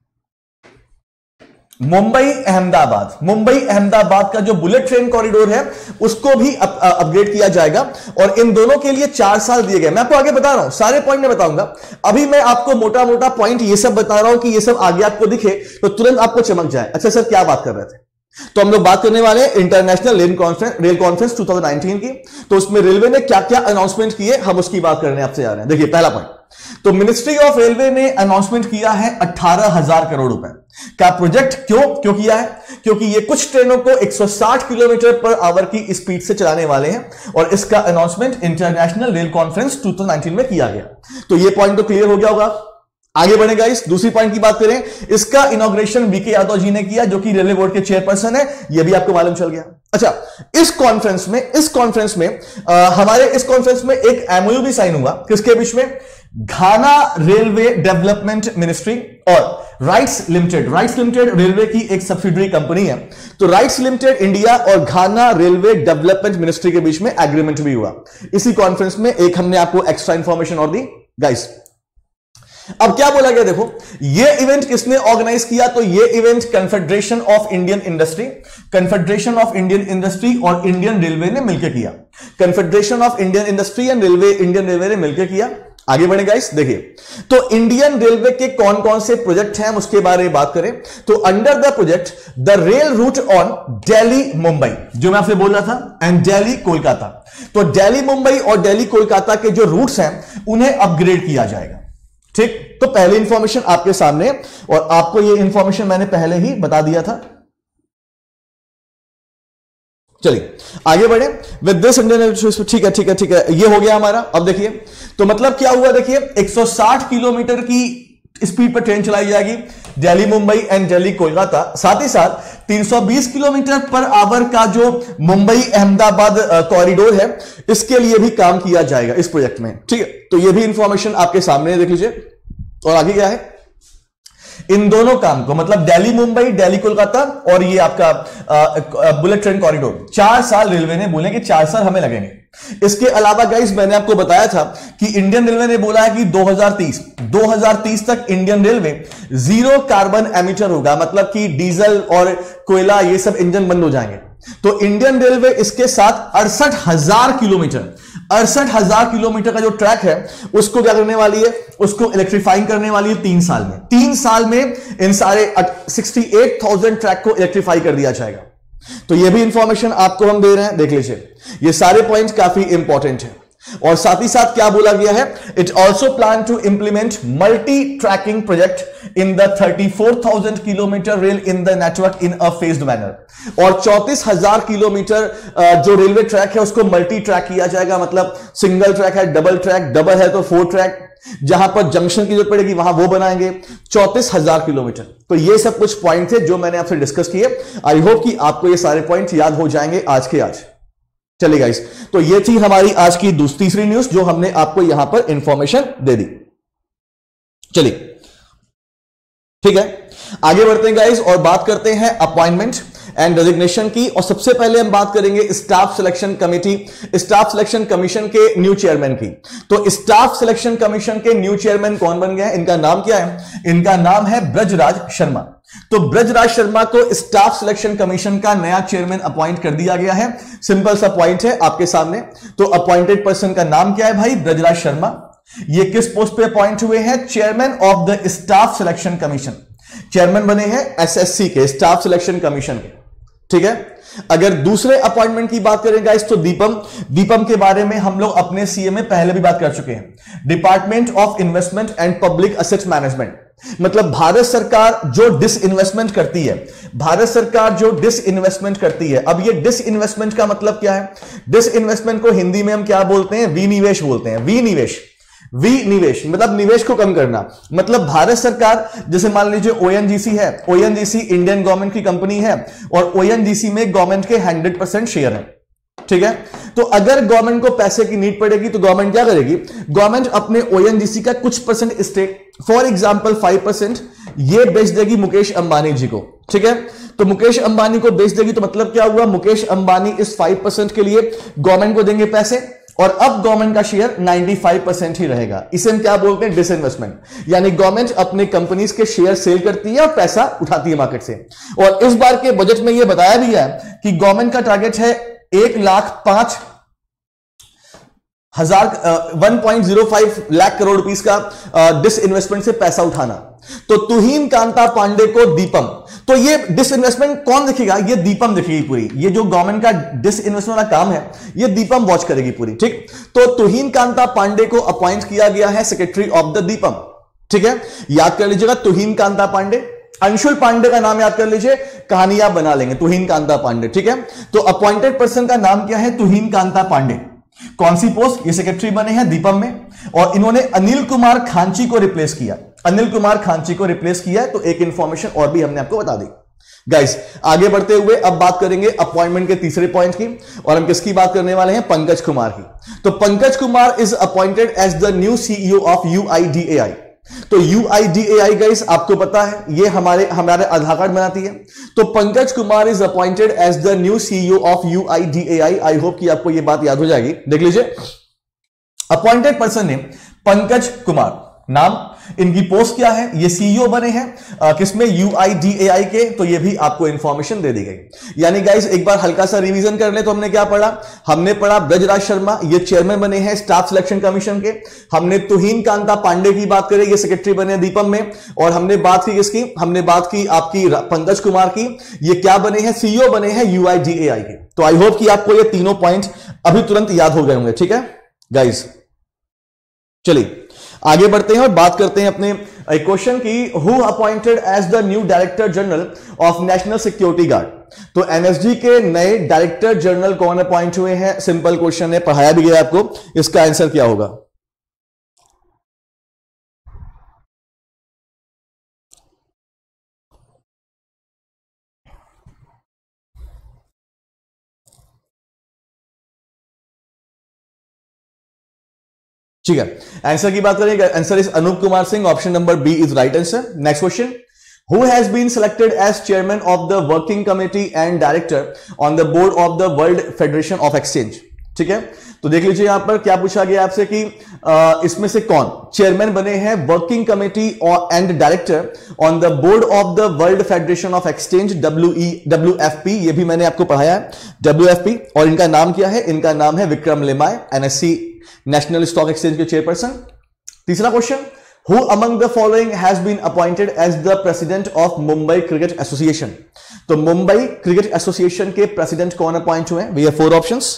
मुंबई अहमदाबाद, मुंबई अहमदाबाद का जो बुलेट ट्रेन कॉरिडोर है उसको भी अप, अपग्रेड किया जाएगा। और इन दोनों के लिए चार साल दिए गए। मैं आपको आगे बता रहा हूं, सारे पॉइंट में बताऊंगा। अभी मैं आपको मोटा मोटा पॉइंट ये सब बता रहा हूं कि ये सब आगे आपको दिखे तो तुरंत आपको चमक जाए। अच्छा सर क्या बात कर रहे थे? तो हम लोग बात करने वाले हैं international rail conference rail conference दो हज़ार उन्नीस की। तो उसमें रेलवे ने क्या क्या अनाउंसमेंट किए, हम उसकी बात करने आपसे जा रहे हैं। देखिए पहला पॉइंट, तो मिनिस्ट्री ऑफ रेलवे ने अनाउंसमेंट किया है अठारह हजार करोड़ रुपए का प्रोजेक्ट। क्यों क्यों किया है? क्योंकि ये कुछ ट्रेनों को एक सौ साठ किलोमीटर पर आवर की स्पीड से चलाने वाले हैं और इसका अनाउंसमेंट इंटरनेशनल रेल कॉन्फ्रेंस दो हज़ार उन्नीस में किया गया। तो ये पॉइंट तो क्लियर हो गया होगा। आगे बढ़ेगा, इस दूसरी पॉइंट की बात करें, इसका इनॉग्रेशन वीके यादव जी ने किया जो कि रेलवे बोर्ड के चेयरपर्सन है, यह भी आपको मालूम चल गया। अच्छा, इस कॉन्फ्रेंस में इस कॉन्फ्रेंस में आ, हमारे इस कॉन्फ्रेंस में एक एमओयू भी साइन हुआ, किसके बीच में? घाना रेलवे डेवलपमेंट मिनिस्ट्री और RITES limited. RITES limited railway की एक सब्सिडरी कंपनी है। तो राइट्स लिमिटेड इंडिया और घाना रेलवे डेवलपमेंट मिनिस्ट्री के बीच में एग्रीमेंट भी हुआ इसी कॉन्फ्रेंस में। एक हमने आपको एक्स्ट्रा इंफॉर्मेशन और दी गाइस। अब क्या बोला गया, देखो ये इवेंट किसने ऑर्गेनाइज किया? तो ये event confederation of Indian industry confederation of Indian industry और इंडियन रेलवे ने मिलकर किया। Confederation of Indian industry and railway Indian railway ने मिलकर किया। आगे बढ़े गाइस, देखिए तो इंडियन रेलवे के कौन कौन से प्रोजेक्ट हैं उसके बारे में बात करें तो under the project the rail route on Delhi Mumbai, जो मैं आपसे बोल रहा था, एंड दिल्ली कोलकाता। तो दिल्ली मुंबई और दिल्ली कोलकाता के जो रूट्स हैं उन्हें अपग्रेड किया जाएगा। ठीक, तो पहली इंफॉर्मेशन आपके सामने, और आपको ये इंफॉर्मेशन मैंने पहले ही बता दिया था। चलिए आगे बढ़े विद दिस इंडियन। ठीक है ठीक है ठीक है, ये हो गया हमारा। अब देखिए तो मतलब क्या हुआ, देखिए एक सौ साठ किलोमीटर की स्पीड पर ट्रेन चलाई जाएगी दिल्ली मुंबई एंड दिल्ली कोलकाता। साथ ही साथ तीन सौ बीस किलोमीटर पर आवर का जो मुंबई अहमदाबाद कॉरिडोर है इसके लिए भी काम किया जाएगा इस प्रोजेक्ट में। ठीक है, तो ये भी इंफॉर्मेशन आपके सामने देख लीजिए। और आगे क्या है, इन दोनों काम को मतलब दिल्ली मुंबई दिल्ली कोलकाता और ये आपका बुलेट ट्रेन कॉरिडोर, चार साल रेलवे ने बोले कि चार साल हमें लगेंगे। इसके अलावा गाइस मैंने आपको बताया था कि इंडियन रेलवे ने बोला है कि दो हज़ार तीस तक Indian railway zero carbon emitter होगा, मतलब कि डीजल और कोयला ये सब इंजन बंद हो जाएंगे। तो इंडियन रेलवे इसके साथ अड़सठ हजार किलोमीटर अड़सठ हजार किलोमीटर का जो ट्रैक है उसको क्या करने वाली है, उसको इलेक्ट्रीफाइंग करने वाली है तीन साल में। तीन साल में इन सारे अड़सठ हज़ार ट्रैक को इलेक्ट्रीफाई कर दिया जाएगा। तो ये भी इंफॉर्मेशन आपको हम दे रहे हैं, देख लीजिए। ये सारे पॉइंट्स काफी इंपॉर्टेंट हैं। और साथ ही साथ क्या बोला गया है, it also plan to implement multi tracking project in the चौंतीस हज़ार kilometre rail in the network in a phased manner. और चौंतीस हजार किलोमीटर जो रेलवे ट्रैक है उसको मल्टी ट्रैक किया जाएगा, मतलब सिंगल ट्रैक है, डबल ट्रैक, डबल है तो फोर ट्रैक, जहां पर जंक्शन की जरूरत पड़ेगी वहां वो बनाएंगे। चौंतीस हजार किलोमीटर। तो ये सब कुछ पॉइंट थे जो मैंने आपसे डिस्कस किए। आई होप कि आपको ये सारे पॉइंट याद हो जाएंगे आज के आज। चलिए गाइस, तो ये थी हमारी आज की तीसरी न्यूज जो हमने आपको यहां पर इंफॉर्मेशन दे दी। चलिए ठीक है, आगे बढ़ते हैं गाइस और बात करते हैं अपॉइंटमेंट एंड रेजिग्नेशन की। और सबसे पहले हम बात करेंगे staff selection committee staff selection commission के न्यू चेयरमैन की। तो स्टाफ सिलेक्शन कमीशन के न्यू चेयरमैन कौन बन गया है, इनका नाम क्या है? इनका नाम है ब्रजराज शर्मा। तो ब्रजराज शर्मा को स्टाफ सिलेक्शन कमीशन का नया चेयरमैन अपॉइंट कर दिया गया है। सिंपल सा पॉइंट है आपके सामने। तो अपॉइंटेड पर्सन का नाम क्या है भाई? ब्रजराज शर्मा। ये किस पोस्ट पे अपॉइंट हुए हैं? Chairman of the staff selection commission. Chairman बने हैं एसएससी के, स्टाफ सिलेक्शन कमीशन के। ठीक है, अगर दूसरे अपॉइंटमेंट की बात करें गाइस तो दीपम दीपम के बारे में हम लोग अपने सीए में पहले भी बात कर चुके हैं। Department of investment and public asset management, मतलब भारत सरकार जो डिसइन्वेस्टमेंट करती है, भारत सरकार जो डिसइन्वेस्टमेंट करती है। अब ये डिसइन्वेस्टमेंट का मतलब क्या है? डिसइन्वेस्टमेंट को हिंदी में हम क्या बोलते हैं? विनिवेश बोलते हैं। विनिवेश, विनिवेश मतलब निवेश को कम करना। मतलब भारत सरकार, जैसे मान लीजिए ओएनजीसी है, ओएनजीसी इंडियन गवर्नमेंट की कंपनी है और ओएनजीसी में गवर्नमेंट के हंड्रेड परसेंट शेयर है, ठीक है। तो अगर गवर्नमेंट को पैसे की नीड पड़ेगी तो गवर्नमेंट क्या करेगी? गवर्नमेंट अपने ओएनजीसी का कुछ percent stake, for example five percent, ये बेच देगी मुकेश अंबानी जी को, ठीक है। तो मुकेश अंबानी को बेच देगी तो मतलब क्या हुआ? मुकेश अंबानी इस फाइव परसेंट के लिए गवर्नमेंट को देंगे पैसे और अब गवर्नमेंट का शेयर नाइंटी फाइव परसेंट ही रहेगा। इसे हम क्या बोलते हैं? डिसइन्वेस्टमेंट। यानी गवर्नमेंट अपने कंपनीज के शेयर सेल करती है और पैसा उठाती है मार्केट से। और इस बार के बजट में यह बताया भी है कि गवर्नमेंट का टारगेट है एक लाख पांच हजार one point zero five lakh crore rupees का डिसइन्वेस्टमेंट से पैसा उठाना। तो तुहीन कांता पांडे को दीपम, तो ये डिसइन्वेस्टमेंट कौन देखेगा? ये दीपम देखेगी पूरी। ये जो गवर्नमेंट का डिसइन्वेस्टमेंट वाला काम है ये दीपम वॉच करेगी पूरी, ठीक। तो तुहीन कांता पांडे को अपॉइंट किया गया है सेक्रेटरी ऑफ द दीपम, ठीक है। याद कर लीजिएगा तुहीन कांता पांडे। अंशुल पांडे का नाम याद कर लीजिए, कहानियां बना लेंगे। तुहीन कांता पांडे, ठीक है। तो अपॉइंटेड पर्सन का नाम क्या है? तुहीन कांता पांडे। कौन सी पोस्ट? ये सेक्रेटरी बने हैं दीपम में और इन्होंने अनिल कुमार खांची को रिप्लेस किया। अनिल कुमार खांची को रिप्लेस किया, तो एक इंफॉर्मेशन और भी हमने आपको बता दी। गाइस आगे बढ़ते हुए अब बात करेंगे अपॉइंटमेंट के तीसरे पॉइंट की, और हम किसकी बात करने वाले हैं? पंकज कुमार की। तो Pankaj Kumar is appointed as the new CEO of UIDAI. तो यूआईडीएआई गाइस आपको पता है ये हमारे हमारे आधार कार्ड बनाती है। तो Pankaj Kumar is appointed as the new CEO of UIDAI. I hope कि आपको ये बात याद हो जाएगी। देख लीजिए, अपॉइंटेड पर्सन ने पंकज कुमार, नाम, इनकी पोस्ट क्या है? ये सीईओ बने हैं किसमें? यूआईडीएआई के। तो ये भी आपको इंफॉर्मेशन दे दी गई। यानी गाइस एक बार हल्का सा रिवीजन कर ले तो हमने क्या पढ़ा? हमने पढ़ा ब्रजराज शर्मा, ये चेयरमैन बने हैं स्टाफ सिलेक्शन कमीशन के। हमने तुहीन कांता पांडे की बात करें, ये सेक्रेटरी बने दीपम में। और हमने बात की किसकी? हमने बात की आपकी पंकज कुमार की, ये क्या बने हैं? सीईओ बने हैं यूआईडीएआई के। तो आई होप कि आपको ये तीनों पॉइंट अभी तुरंत याद हो गए होंगे, ठीक है गाइस। चलिए आगे बढ़ते हैं और बात करते हैं अपने एक क्वेश्चन की। Who appointed as the new director general of national security guard. तो एनएसजी के नए डायरेक्टर जनरल कौन अपॉइंट हुए हैं? सिंपल क्वेश्चन है, पढ़ाया भी गया आपको। इसका आंसर क्या होगा? ठीक है, आंसर की बात करेंगे। Answer is Anoop Kumar Singh. Option number B is right answer. Next question, who has been selected as chairman of the working committee and director on the board of the world federation of exchange. ठीक है, तो देख लीजिए यहां पर क्या पूछा गया आपसे कि आ, इसमें से कौन चेयरमैन बने हैं working committee and director on the board of the world federation of exchange, W E W F P. ये भी मैंने आपको पढ़ाया है, डब्ल्यू एफ पी। और इनका नाम क्या है? इनका नाम है Vikram Limaye, NSC national stock exchange के चेयरपर्सन। तीसरा question, who among the following has been appointed as the president of Mumbai cricket association. तो मुंबई क्रिकेट एसोसिएशन के प्रेसिडेंट कौन अपॉइंट हुए? वी हैव फोर ऑप्शंस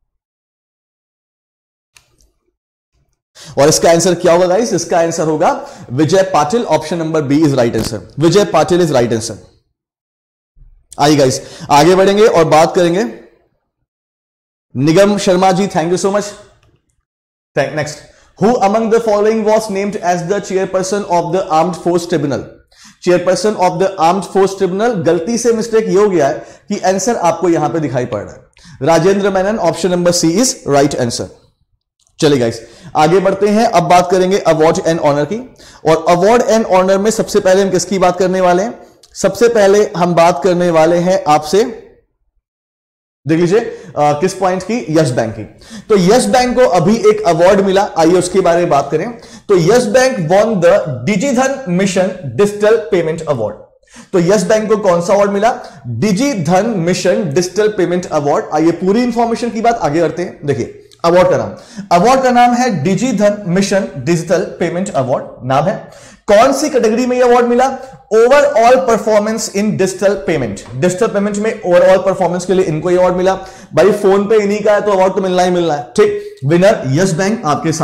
और इसका आंसर क्या होगा गाइस? इसका आंसर होगा Vijay Patil. Option number B is right answer. Vijay Patil is right answer. आइए गाइस आगे बढ़ेंगे और बात करेंगे। निगम Sharma ji, thank you so much. Next, who among the following was named as the chairperson of the armed force tribunal. Chairperson of the armed force tribunal, गलती से mistake ये हो गया है कि आंसर आपको यहां पे दिखाई पड़ रहा है Rajendra Menon. Option number C is right answer. चलिए गाइस आगे बढ़ते हैं। अब बात करेंगे अवार्ड एंड ऑनर की। और अवार्ड एंड ऑनर में सबसे पहले हम किसकी बात करने वाले हैं? सबसे पहले हम बात करने वाले हैं आपसे, देख लीजिए किस पॉइंट की? यस बैंक की। तो यस बैंक को अभी एक अवार्ड मिला, आइए उसके बारे में बात करें। तो Yes Bank won the DigiDhan mission digital payment award. तो यस बैंक को कौन सा अवार्ड मिला? DigiDhan mission digital payment award. आइए पूरी इंफॉर्मेशन की बात आगे करते हैं। देखिए अवार्ड का नाम, अवार्ड का नाम है DigiDhan mission digital payment award नाम है। कौन सी कैटेगरी में यह अवार्ड मिला? Overall performance in digital payment. Digital payment में ओवरऑल परफॉर्मेंस के लिए इनको यह अवार्ड मिला। भाई फोन पे इन्हीं का है तो अवार्ड तो मिलना ही मिलना है, ठीक। विनर यस बैंक आपके सामने।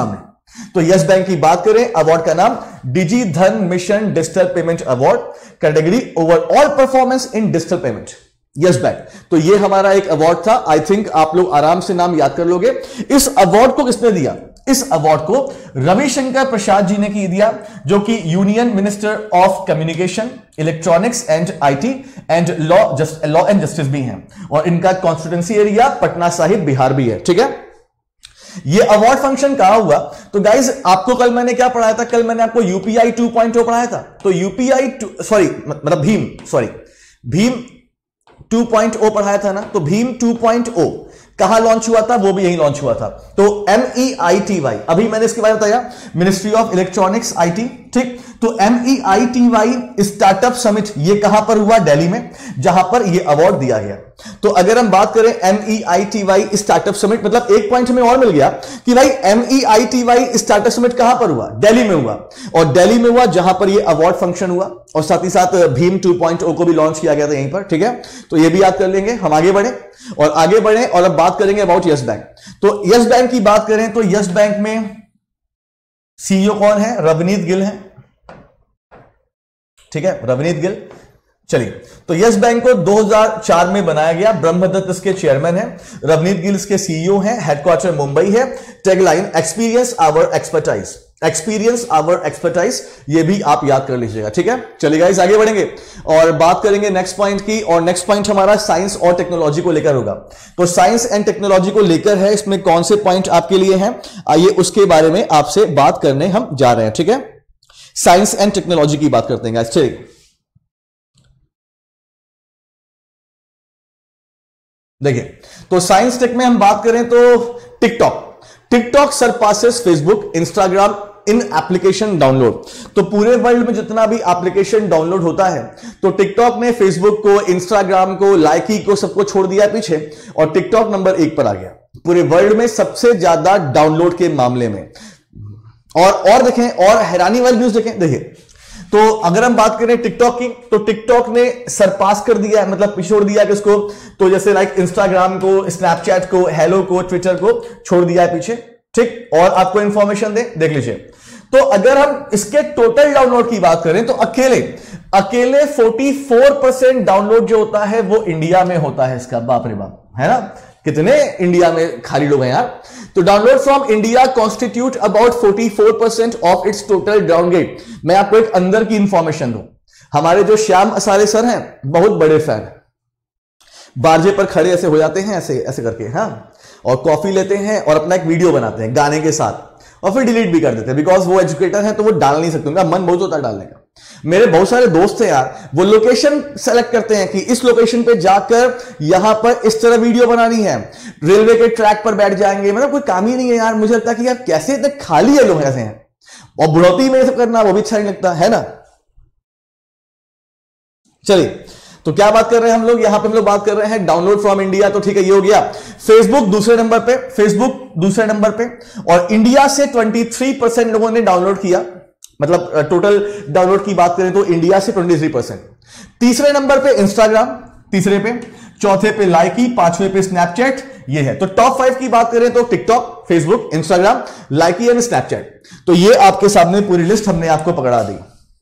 तो यस बैंक की बात करें, अवार्ड का नाम Digi Dhan mission digital payment award, category overall performance in digital payment, Yes Bank. तो ये हमारा एक अवार्ड था। आई थिंक आप लोग आराम से नाम याद कर लोगे। इस अवार्ड को किसने दिया? इस अवार्ड को रविशंकर प्रसाद जी ने की दिया, जो कि union minister of communication, electronics and IT and law just law and justice भी हैं, और इनका कॉन्स्टिट्यूंसी एरिया पटना साहिब बिहार भी है। ठीक है, ये अवार्ड फंक्शन कहां हुआ? तो गाइज आपको कल मैंने क्या पढ़ाया था? कल मैंने आपको यूपीआई टू पॉइंट ओ पढ़ाया था। तो यूपीआई सॉरी मतलब Bhim sorry Bhim to point ओ पढ़ाया था ना। तो भीम टू पॉइंट ओ कहां लॉन्च हुआ था? वो भी यहीं लॉन्च हुआ था। तो M E I T Y, अभी मैंने इसके बारे में बताया, मिनिस्ट्री ऑफ इलेक्ट्रॉनिक्स आईटी। ठीक, तो M E I T Y startup summit ये कहां पर हुआ? दिल्ली में, जहां पर ये अवार्ड दिया गया। तो अगर हम बात करें M E I T Y startup summit, मतलब एक पॉइंट हमें और मिल गया कि भाई M E I T Y startup summit कहां पर हुआ? दिल्ली में हुआ, और दिल्ली में हुआ जहां पर ये अवार्ड फंक्शन हुआ, और साथ ही साथ भीम टू पॉइंट ओ को भी लॉन्च किया गया था यहीं पर। ठीक है, तो ये भी याद कर लेंगे। हम आगे बढ़े और आगे बढ़े और अब बात करेंगे अबाउट यस बैंक। तो यस बैंक की बात करें तो यस बैंक में सीईओ कौन है? रवनीत गिल है। ठीक है, रवनीत गिल। चलिए, तो यस बैंक को दो हज़ार चार में बनाया गया। ब्रह्मदत्त इसके चेयरमैन है, रवनीत गिल इसके सीईओ हैं, हेडक्वार्टर मुंबई है। Tagline experience our expertise, experience our expertise, ये भी आप याद कर लीजिएगा। ठीक है, चलिए गाइस आगे बढ़ेंगे और बात करेंगे नेक्स्ट पॉइंट की, और नेक्स्ट पॉइंट हमारा साइंस और टेक्नोलॉजी को लेकर होगा। तो साइंस एंड टेक्नोलॉजी को लेकर है, इसमें कौन से पॉइंट आपके लिए हैं, आइए उसके बारे में आपसे बात करने हम जा रहे हैं। ठीक है, साइंस एंड टेक्नोलॉजी की बात करते हैं गाइस। ठीक, देखिए, तो साइंस टेक में हम बात करें तो TikTok TikTok surpasses Facebook, Instagram in application download. तो पूरे वर्ल्ड में जितना भी एप्लीकेशन डाउनलोड होता है, तो टिकटॉक ने फेसबुक को, इंस्टाग्राम को, लाइकी को, सबको छोड़ दिया पीछे, और टिकटॉक नंबर एक पर आ गया पूरे वर्ल्ड में सबसे ज्यादा डाउनलोड के मामले में। और और देखें, और हैरानी वाली न्यूज देखें, देखिए, तो अगर हम बात करें टिकटॉक की, तो टिकटॉक ने सरपास कर दिया है, मतलब छोड़ दिया है किसको? तो जैसे लाइक इंस्टाग्राम को, स्नैपचैट को, हेलो को, ट्विटर को छोड़ दिया है पीछे। ठीक, और आपको इंफॉर्मेशन दे देख लीजिए। तो अगर हम इसके टोटल डाउनलोड की बात करें तो अकेले अकेले चौवालीस परसेंट डाउनलोड जो होता है वो इंडिया में होता है इसका। बाप रे बाप, है ना? कितने इंडिया में खाली लोग हैं यार। तो download from India constitute about चौवालीस percent of its total download. मैं आपको एक अंदर की इंफॉर्मेशन दूं, हमारे जो श्याम असारे सर हैं बहुत बड़े फैन हैं, बारजे पर खड़े ऐसे हो जाते हैं, ऐसे ऐसे करके, हाँ, और कॉफी लेते हैं और अपना एक वीडियो बनाते हैं गाने के साथ, और फिर डिलीट भी कर देते हैं, बिकॉज वो एजुकेटर हैं तो वो डाल नहीं सकते, उनका मन बहुत होता है डालने का। मेरे बहुत सारे दोस्त हैं यार, वो लोकेशन सेलेक्ट करते हैं कि इस लोकेशन पे जाकर यहां पर इस तरह वीडियो बनानी है, रेलवे के ट्रैक पर बैठ जाएंगे, मतलब कोई काम ही नहीं है यार। मुझे लगता है कि यार कैसे इतने खाली है लोग ऐसे हैं, और बुढ़ौती में ये सब करना वो भी अच्छा नहीं लगता है ना। चलिए, तो क्या बात कर रहे हैं हम लोग यहां पे? हम लोग बात कर रहे हैं डाउनलोड फ्रॉम इंडिया। तो ठीक है, ये हो गया। फेसबुक दूसरे नंबर पे, फेसबुक दूसरे नंबर पे, और इंडिया से तेईस परसेंट लोगों ने डाउनलोड किया, मतलब टोटल डाउनलोड की बात करें तो इंडिया से तेईस परसेंट। तीसरे नंबर पे इंस्टाग्राम, तीसरे पे, चौथे पे लाइकी, पांचवें पे स्नैपचैट, ये है। तो टॉप फाइव की बात करें तो TikTok, Facebook, Instagram, Likee and Snapchat. तो ये आपके सामने पूरी लिस्ट हमने आपको पकड़ा दी।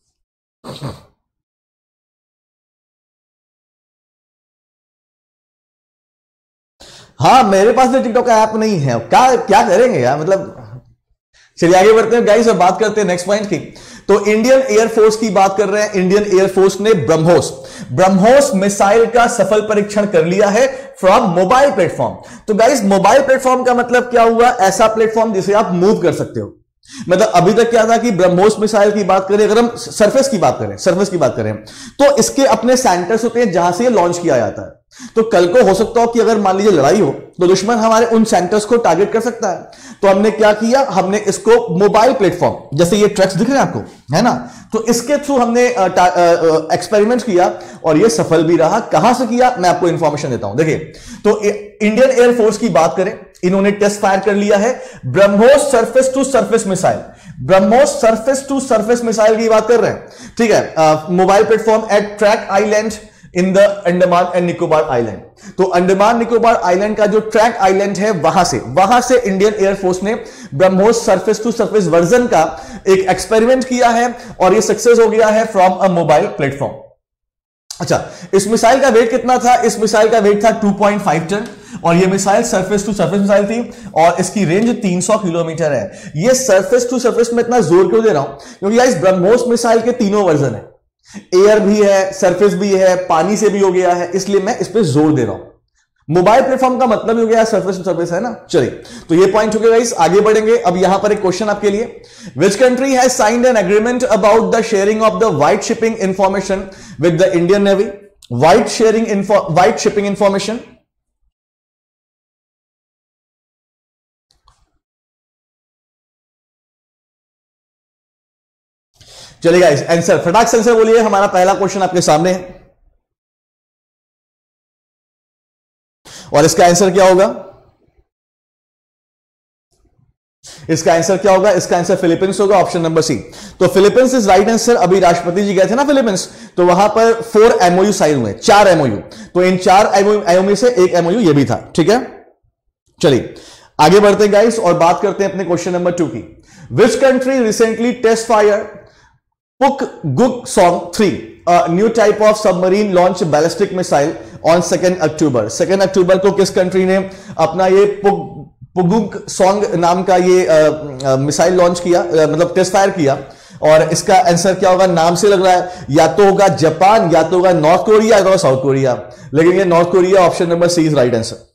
हाँ, मेरे पास तो टिकटॉक का ऐप नहीं है, क्या क्या करेंगे यार, मतलब। चलिए आगे बढ़ते हैं गाइस और बात करते हैं नेक्स्ट पॉइंट की। तो इंडियन एयरफोर्स की बात कर रहे हैं। इंडियन एयरफोर्स ने ब्रह्मोस ब्रह्मोस मिसाइल का सफल परीक्षण कर लिया है फ्रॉम मोबाइल प्लेटफॉर्म। तो गाइस, मोबाइल प्लेटफॉर्म का मतलब क्या हुआ? ऐसा प्लेटफॉर्म जिसे आप मूव कर सकते हो। मतलब अभी तक क्या था कि ब्रह्मोस मिसाइल की बात करें, अगर हम सरफेस की बात करें सरफेस की बात करें तो इसके अपने सेंटर्स होते हैं जहां से ये लॉन्च किया जाता है। तो कल को हो सकता हो कि अगर मान लीजिए लड़ाई हो तो दुश्मन हमारे उन सेंटर्स को टारगेट कर सकता है। तो हमने क्या किया, हमने इसको मोबाइल प्लेटफॉर्म, जैसे ये ट्रक्स दिख रहे हैं आपको, है ना, तो इसके थ्रू हमने एक्सपेरिमेंट किया और ये सफल भी रहा। कहां से किया, मैं आपको इंफॉर्मेशन देता हूं। देखिए, तो इंडियन एयरफोर्स की बात करें, इन्होंने टेस्ट फायर कर लिया है BrahMos surface to surface missile. BrahMos surface to surface missile की बात कर रहे हैं, ठीक है। Mobile platform at track island in the Andaman and Nicobar island. तो अंडमान निकोबार आइलैंड का जो ट्रैक आइलैंड है वहां से वहां से इंडियन एयरफोर्स ने BrahMos surface to surface version का एक एक्सपेरिमेंट किया है और ये सक्सेस हो गया है फ्रॉम अ मोबाइल प्लेटफॉर्म। अच्छा, इस मिसाइल का वेट कितना था? इस मिसाइल का वेट था टू पॉइंट फाइव टन और ये missile surface to surface missile थी और इसकी रेंज तीन सौ किलोमीटर है। ये सरफेस टू सरफेस में इतना जोर क्यों दे रहा हूं? क्योंकि गाइस ब्रह्मोस मिसाइल के तीनों वर्जन है, एयर भी है, सरफेस भी है, पानी से भी हो गया है, इसलिए मैं इस पे जोर दे रहा हूं। मोबाइल प्लेटफॉर्म का मतलब हो गया सरफेस टू सरफेस, है ना। चलिए, तो ये पॉइंट हो गया गाइस, आगे बढ़ेंगे। अब यहां पर एक क्वेश्चन आपके लिए, which country has signed an agreement about the sharing of the white shipping information with the Indian navy? White sharing info white shipping information, चलिए गाइस आंसर फटाक से आंसर बोलिए। हमारा पहला क्वेश्चन आपके सामने है और इसका आंसर क्या होगा? इसका आंसर क्या होगा? इसका आंसर फिलीपींस होगा, ऑप्शन नंबर सी। तो फिलीपींस इज राइट आंसर। अभी राष्ट्रपति जी गए थे ना फिलीपींस, तो वहां पर फोर एमओयू साइन हुए, चार एमओयू। तो इन चार एमओयू से एक एमओयू ये भी था, ठीक है। चलिए आगे बढ़ते हैं गाइस और बात करते हैं अपने क्वेश्चन नंबर टू की। Which country recently test fire Pukguksong three, a new type of submarine launch ballistic missile on second October. Second October को किस कंट्री ने अपना ये पुक पुगुक सॉन्ग नाम का ये मिसाइल लॉन्च किया, आ, मतलब टेस्ट फायर किया? और इसका आंसर क्या होगा? नाम से लग रहा है या तो होगा जापान, या तो होगा नॉर्थ कोरिया, या तो साउथ कोरिया, लेकिन ये North Korea, option number C is right answer.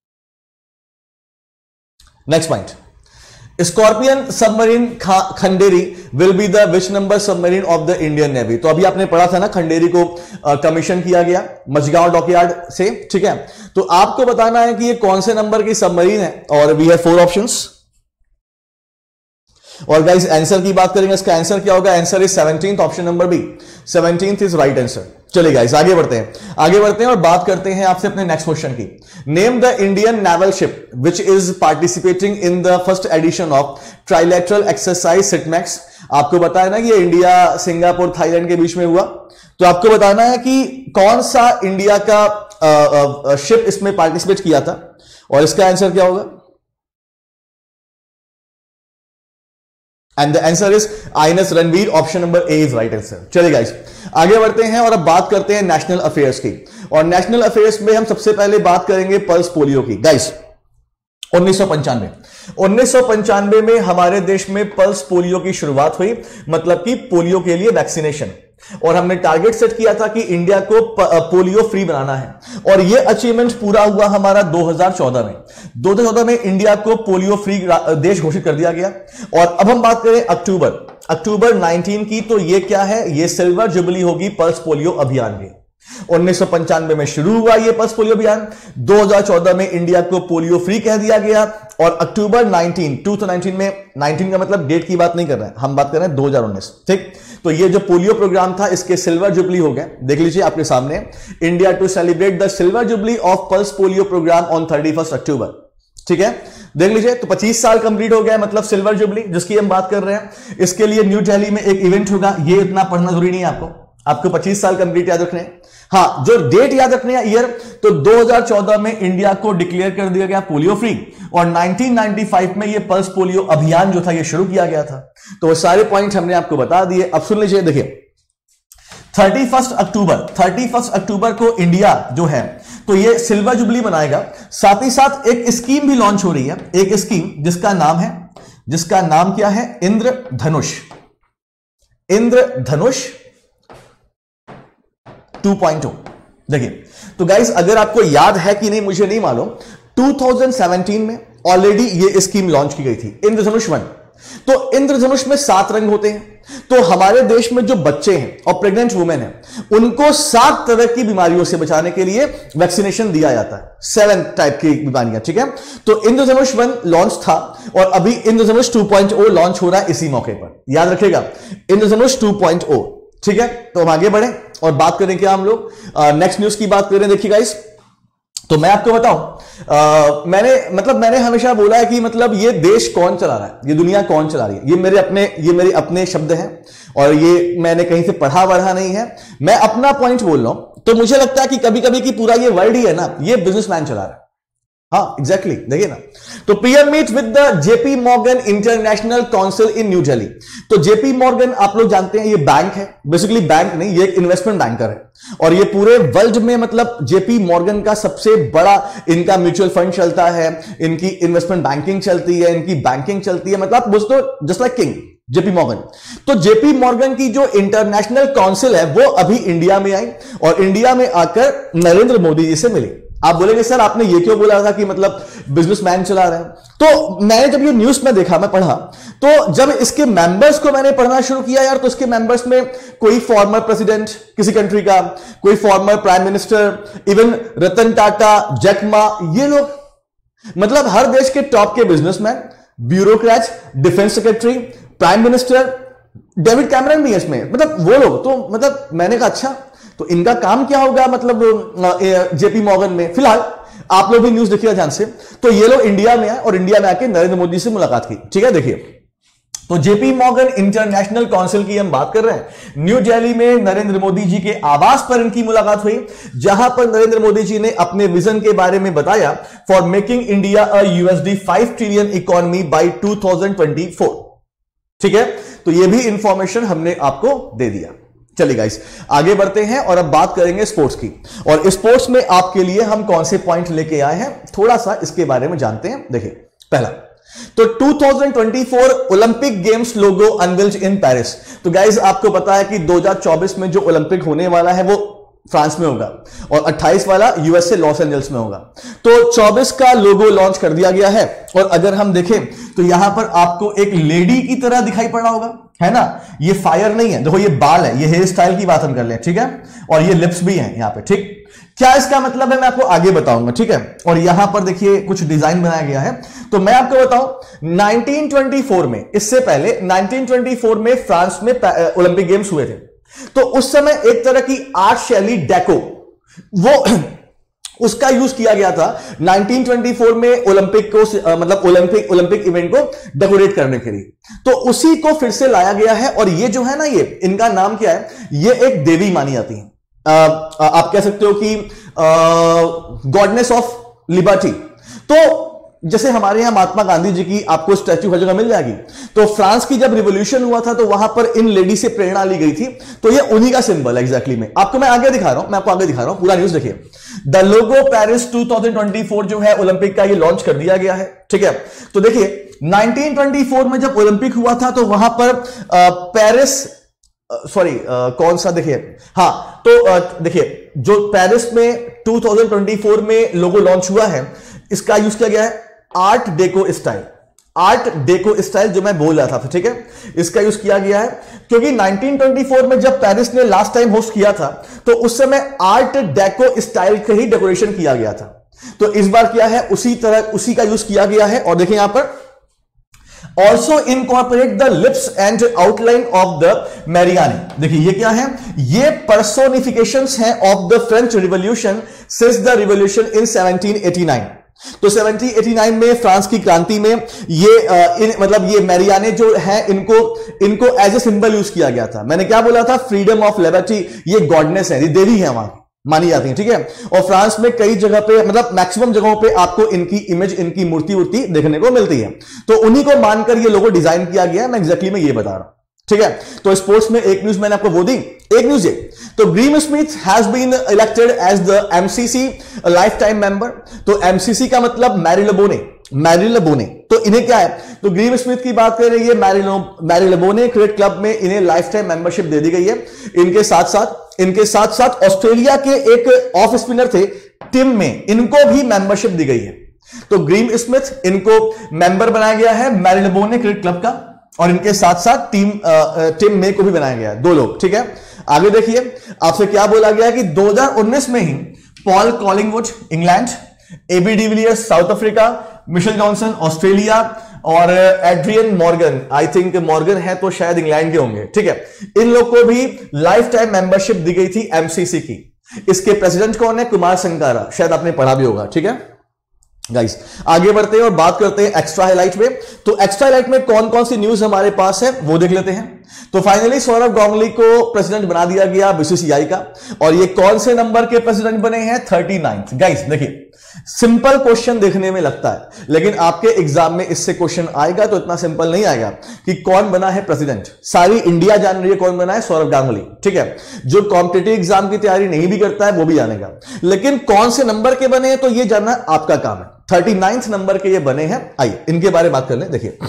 Next point, Scorpene submarine Khanderi will be the which number submarine of the Indian navy? तो अभी आपने पढ़ा था ना, खंडेरी को कमीशन किया गया मझगांव डॉकयार्ड से, ठीक है। तो आपको बताना है कि ये कौन से नंबर की सबमरीन है और वी हैव फोर ऑप्शंस। और गाइस आंसर की बात करेंगे, इसका आंसर क्या होगा? Answer is seventeenth, option number B, seventeenth is right answer. चलिए गाइस आगे बढ़ते हैं आगे बढ़ते हैं और बात करते हैं आपसे अपने नेक्स्ट क्वेश्चन की। Name the Indian naval ship which is participating in the first edition of trilateral exercise SITMEX. आपको बताया ना कि ये इंडिया, सिंगापुर, थाईलैंड के बीच में हुआ, तो आपको बताना है कि कौन सा इंडिया का आ, आ, शिप इसमें पार्टिसिपेट किया था और इसका आंसर क्या होगा? And the answer is INS Ranvir, option number A is right answer. चलिए गाइस आगे बढ़ते हैं और अब बात करते हैं नेशनल अफेयर्स की। और नेशनल अफेयर्स में हम सबसे पहले बात करेंगे पल्स पोलियो की। गाइस उन्नीस सौ पंचानवे उन्नीस सौ पंचानवे में हमारे देश में पल्स पोलियो की शुरुआत हुई, मतलब कि पोलियो के लिए वैक्सीनेशन। और हमने टारगेट सेट किया था कि इंडिया को पोलियो फ्री बनाना है और यह अचीवमेंट पूरा हुआ हमारा दो हज़ार चौदह में। दो हज़ार चौदह में इंडिया को पोलियो फ्री देश घोषित कर दिया गया। और अब हम बात करें अक्टूबर अक्टूबर उन्नीस की, तो ये क्या है? ये सिल्वर जुबली होगी पल्स पोलियो अभियान की। उन्नीस सौ पंचानवे में शुरू हुआ ये पल्स पोलियो अभियान, दो हज़ार चौदह में इंडिया को पोलियो फ्री कह दिया गया और अक्टूबर उन्नीस दो हज़ार उन्नीस में, उन्नीस का मतलब डेट की बात नहीं कर रहे हैं, हम बात कर रहे हैं दो हज़ार उन्नीस, ठीक। तो ये जो पोलियो प्रोग्राम था इसके सिल्वर जुबली हो गए। देख लीजिए आपके सामने, India to celebrate the silver jubilee of pulse polio programme on thirty first October, ठीक है। देख लीजिए, तो पच्चीस साल कंप्लीट हो गया, मतलब सिल्वर जुबली जिसकी हम बात कर रहे हैं। इसके लिए न्यू दिल्ली में एक इवेंट होगा, ये इतना पढ़ना जरूरी नहीं है आपको, आपको पच्चीस साल कंप्लीट याद रखने हैं। हाँ, जो डेट याद रखने हैं ईयर, तो दो हज़ार चौदह में इंडिया को डिक्लेयर कर दिया गया पोलियो फ्री और उन्नीस सौ पचानवे में ये पल्स पोलियो अभियान जो था ये शुरू किया गया था। तो वो सारे पॉइंट हमने आपको बता दिए। अब सुन लीजिए, देखिए इकतीस अक्टूबर इकतीस अक्टूबर को इंडिया जो है तो ये सिल्वर जुबली मनाएगा। साथ ही साथ एक स्कीम भी लॉन्च हो रही है, एक स्कीम जिसका नाम है जिसका नाम क्या है? Indradhanush. Indradhanush two point O. देखिए, तो गाइस अगर आपको याद है कि नहीं मुझे नहीं मालूम, दो हज़ार सत्रह में ऑलरेडी ये स्कीम लॉन्च की गई थी, इंद्रधनुष वन। तो इंद्रधनुष में सात रंग होते हैं। तो हमारे देश में जो बच्चे हैं और प्रेग्नेंट वुमेन हैं, उनको सात तरह की बीमारियों से बचाने के लिए वैक्सीनेशन दिया जाता है, सेवन टाइप की बीमारियां, ठीक है। तो इंद्रधनुष वन लॉन्च था और अभी Indradhanush two point O launch हो रहा है इसी मौके पर, याद रखिएगा, इंद्रधनुष टू पॉइंट ओ, ठीक है। तो हम आगे बढ़े और बात करें क्या हम लोग नेक्स्ट न्यूज की बात करें। देखिए गाइस, तो मैं आपको बताऊं, मैंने मतलब मैंने हमेशा बोला है कि मतलब ये देश कौन चला रहा है, ये दुनिया कौन चला रही है, ये मेरे अपने ये मेरे अपने शब्द हैं और ये मैंने कहीं से पढ़ा वढ़ा नहीं है, मैं अपना पॉइंट बोल रहा हूं। तो मुझे लगता है कि कभी कभी कि पूरा ये वर्ल्ड ही है ना, ये बिजनेसमैन चला रहा है। हाँ एग्जैक्टली exactly, देखिए ना। तो PM meet with the JP Morgan international council in New Delhi. तो जेपी मॉर्गन आप लोग जानते हैं ये बैंक है, बेसिकली बैंक नहीं, ये एक इन्वेस्टमेंट बैंकर है और ये पूरे वर्ल्ड में मतलब जेपी मॉर्गन का सबसे बड़ा इनका म्यूचुअल फंड चलता है, इनकी इन्वेस्टमेंट बैंकिंग चलती है, इनकी बैंकिंग चलती है, मतलब दोस्तों just like king JP Morgan. तो जेपी मॉर्गन की जो इंटरनेशनल काउंसिल है वो अभी इंडिया में आई और इंडिया में आकर नरेंद्र मोदी जी से मिली। आप बोलेंगे सर आपने ये क्यों बोला था कि मतलब बिजनेसमैन चला रहे हैं? तो मैंने जब ये न्यूज में देखा, मैं पढ़ा, तो जब इसके मेंबर्स को मैंने पढ़ना शुरू किया यार, तो इसके मेंबर्स में कोई फॉर्मर प्रेसिडेंट किसी कंट्री का, कोई former prime minister, even Ratan Tata, Jack Ma, ये लोग मतलब हर देश के टॉप के businessman, bureaucrats, defence secretary, prime minister, David Cameron भी है इसमें, मतलब वो लोग। तो मतलब मैंने कहा अच्छा तो इनका काम क्या होगा मतलब जेपी मॉर्गन में। फिलहाल आप लोग भी न्यूज देखिएगा ध्यान से। तो ये लोग इंडिया में आए और इंडिया में आके नरेंद्र मोदी से मुलाकात की, ठीक है। देखिए तो जेपी मॉर्गन इंटरनेशनल काउंसिल की हम बात कर रहे हैं। न्यू दिल्ली में नरेंद्र मोदी जी के आवास पर इनकी मुलाकात हुई, जहां पर नरेंद्र मोदी जी ने अपने विजन के बारे में बताया for making India a USD five trillion economy by two thousand twenty four, ठीक है। तो ये भी इंफॉर्मेशन हमने आपको दे दिया। चलिए गाइस आगे बढ़ते हैं और अब बात करेंगे स्पोर्ट्स की। और स्पोर्ट्स में आपके लिए हम कौन से पॉइंट लेके आए हैं, थोड़ा सा इसके बारे में जानते हैं। देखिए पहला तो two thousand twenty four Olympic games logo unveiled in Paris. तो गाइस आपको पता है कि दो हज़ार चौबीस में जो ओलंपिक होने वाला है वो फ्रांस में होगा और अट्ठाईस वाला यूएसए लॉस एंजल्स में होगा। तो चौबीस का लोगो लॉन्च कर दिया गया है और अगर हम देखें तो यहां पर आपको एक लेडी की तरह दिखाई पड़ रहा होगा, है ना। ये फायर नहीं है, देखो ये बाल है, ये हेयर स्टाइल की बात हम कर लें, ठीक है। और ये लिप्स भी हैं यहां पे, ठीक। क्या इसका मतलब है मैं आपको आगे बताऊंगा, ठीक है। और यहां पर देखिए कुछ डिजाइन बनाया गया है। तो मैं आपको बताऊं नाइनटीन ट्वेंटी फोर में, इससे पहले नाइनटीन ट्वेंटी फोर में फ्रांस में ओलंपिक गेम्स हुए थे। तो उस समय एक तरह की आर्ट शैली डेको, वो उसका यूज किया गया था नाइनटीन ट्वेंटी फोर में ओलंपिक को मतलब ओलंपिक ओलंपिक इवेंट को डेकोरेट करने के लिए। तो उसी को फिर से लाया गया है और ये जो है ना, ये इनका नाम क्या है, ये एक देवी मानी जाती है। आ, आप कह सकते हो कि गॉडनेस ऑफ लिबर्टी। तो जैसे हमारे यहां महात्मा गांधी जी की आपको स्टैच्यू हर जगह मिल जाएगी। तो फ्रांस की जब रिवॉल्यूशन हुआ था तो वहां पर इन लेडी से प्रेरणा ली गई थी। तो ये उन्हीं का सिंबल है एग्जैक्टली में। आपको मैं आगे दिखा रहा हूं, मैं आपको आगे दिखा रहा हूं, पूरा न्यूज देखिए। The logo Paris two thousand twenty four जो है ओलंपिक का, ये लॉन्च कर दिया गया है, ठीक है। तो देखिए नाइनटीन ट्वेंटी फोर में जब ओलंपिक हुआ था तो वहां पर पेरिस सॉरी कौन सा देखिए, हाँ तो देखिए जो पेरिस में टू थाउजेंड ट्वेंटी फोर में लोगो लॉन्च हुआ है, इसका यूज किया गया है art deco style. Art deco style जो मैं बोल रहा था, ठीक है, इसका यूज किया गया है क्योंकि नाइनटीन ट्वेंटी फोर में जब पेरिस ने लास्ट टाइम होस्ट किया था तो उस समय आर्ट डेको स्टाइल का ही डेकोरेशन किया गया था। तो इस बार क्या है, उसी तरह उसी का यूज किया गया है। और देखिए यहां पर also incorporate the lips and outline of the Marianne. देखिए ये क्या है, ये पर्सोनिफिकेशंस हैं of the French revolution since the revolution in seventeen eighty nine. तो सेवनटीन एटी नाइन में फ्रांस की क्रांति में ये इन, मतलब ये मैरियाने जो है इनको इनको एज ए सिंबल यूज किया गया था। मैंने क्या बोला था, फ्रीडम ऑफ लिबर्टी। ये गॉडनेस है, ये देवी है वहां मानी जाती है, ठीक है। और फ्रांस में कई जगह पे मतलब मैक्सिमम जगहों पे आपको इनकी इमेज, इनकी मूर्ति वूर्ति देखने को मिलती है। तो उन्हीं को मानकर ये लोगो डिजाइन किया गया है। मैं एग्जैक्टली में ये बता रहा हूं, ठीक है। तो स्पोर्ट्स में एक न्यूज मैंने आपको वो दी, एक न्यूज ये तो Graeme Smith has been elected as the MCC lifetime member. तो एमसीसी का मतलब मैरीलेबोने, मैरीलेबोने। तो इन्हें क्या है, तो ग्रीम स्मिथ की बात कर रही है, मैरीलेबोने क्रिकेट क्लब में इन्हें लाइफ टाइम मेंबरशिप दे दी गई है। इनके साथ साथ इनके साथ साथ ऑस्ट्रेलिया के एक ऑफ स्पिनर थे टिम में, इनको भी मेंबरशिप दी गई है। तो ग्रीम स्मिथ इनको मेंबर बनाया गया है मैरीलेबोने क्रिकेट क्लब का और इनके साथ साथ टीम टिम में को भी बनाया गया है, दो लोग, ठीक है। आगे देखिए आपसे क्या बोला गया कि दो हज़ार उन्नीस में ही Paul Collingwood England, AB de Villiers South Africa, Mitchell Johnson Australia और Adrian Morgan, I think Morgan है तो शायद इंग्लैंड के होंगे, ठीक है। इन लोग को भी लाइफ टाइम मेंबरशिप दी गई थी एमसीसी की। इसके प्रेसिडेंट कौन है? कुमार संगारा, शायद आपने पढ़ा भी होगा। ठीक है गाइस, आगे बढ़ते हैं और बात करते हैं एक्स्ट्रा हाईलाइट में। तो एक्स्ट्रा हाईलाइट में कौन कौन सी न्यूज हमारे पास है वो देख लेते हैं। तो फाइनली सौरव गांगुली को प्रेसिडेंट बना दिया गया बीसीसीआई का, और ये कौन से नंबर के प्रेसिडेंट बने हैं? Thirty ninth. गाइस देखिए, सिंपल क्वेश्चन देखने में लगता है, लेकिन आपके एग्जाम में इससे क्वेश्चन आएगा तो इतना सिंपल नहीं आएगा कि कौन बना है प्रेसिडेंट। सारी इंडिया जान रही है कौन बना है? सौरव गांगुली। ठीक है, जो कॉम्पिटिटिव एग्जाम की तैयारी नहीं भी करता है वो भी जानेगा, लेकिन कौन से नंबर के बने हैं तो ये जानना आपका काम है। थर्टी नाइन्थ नंबर के ये बने हैं। आइए इनके बारे में बात कर लें। देखिए,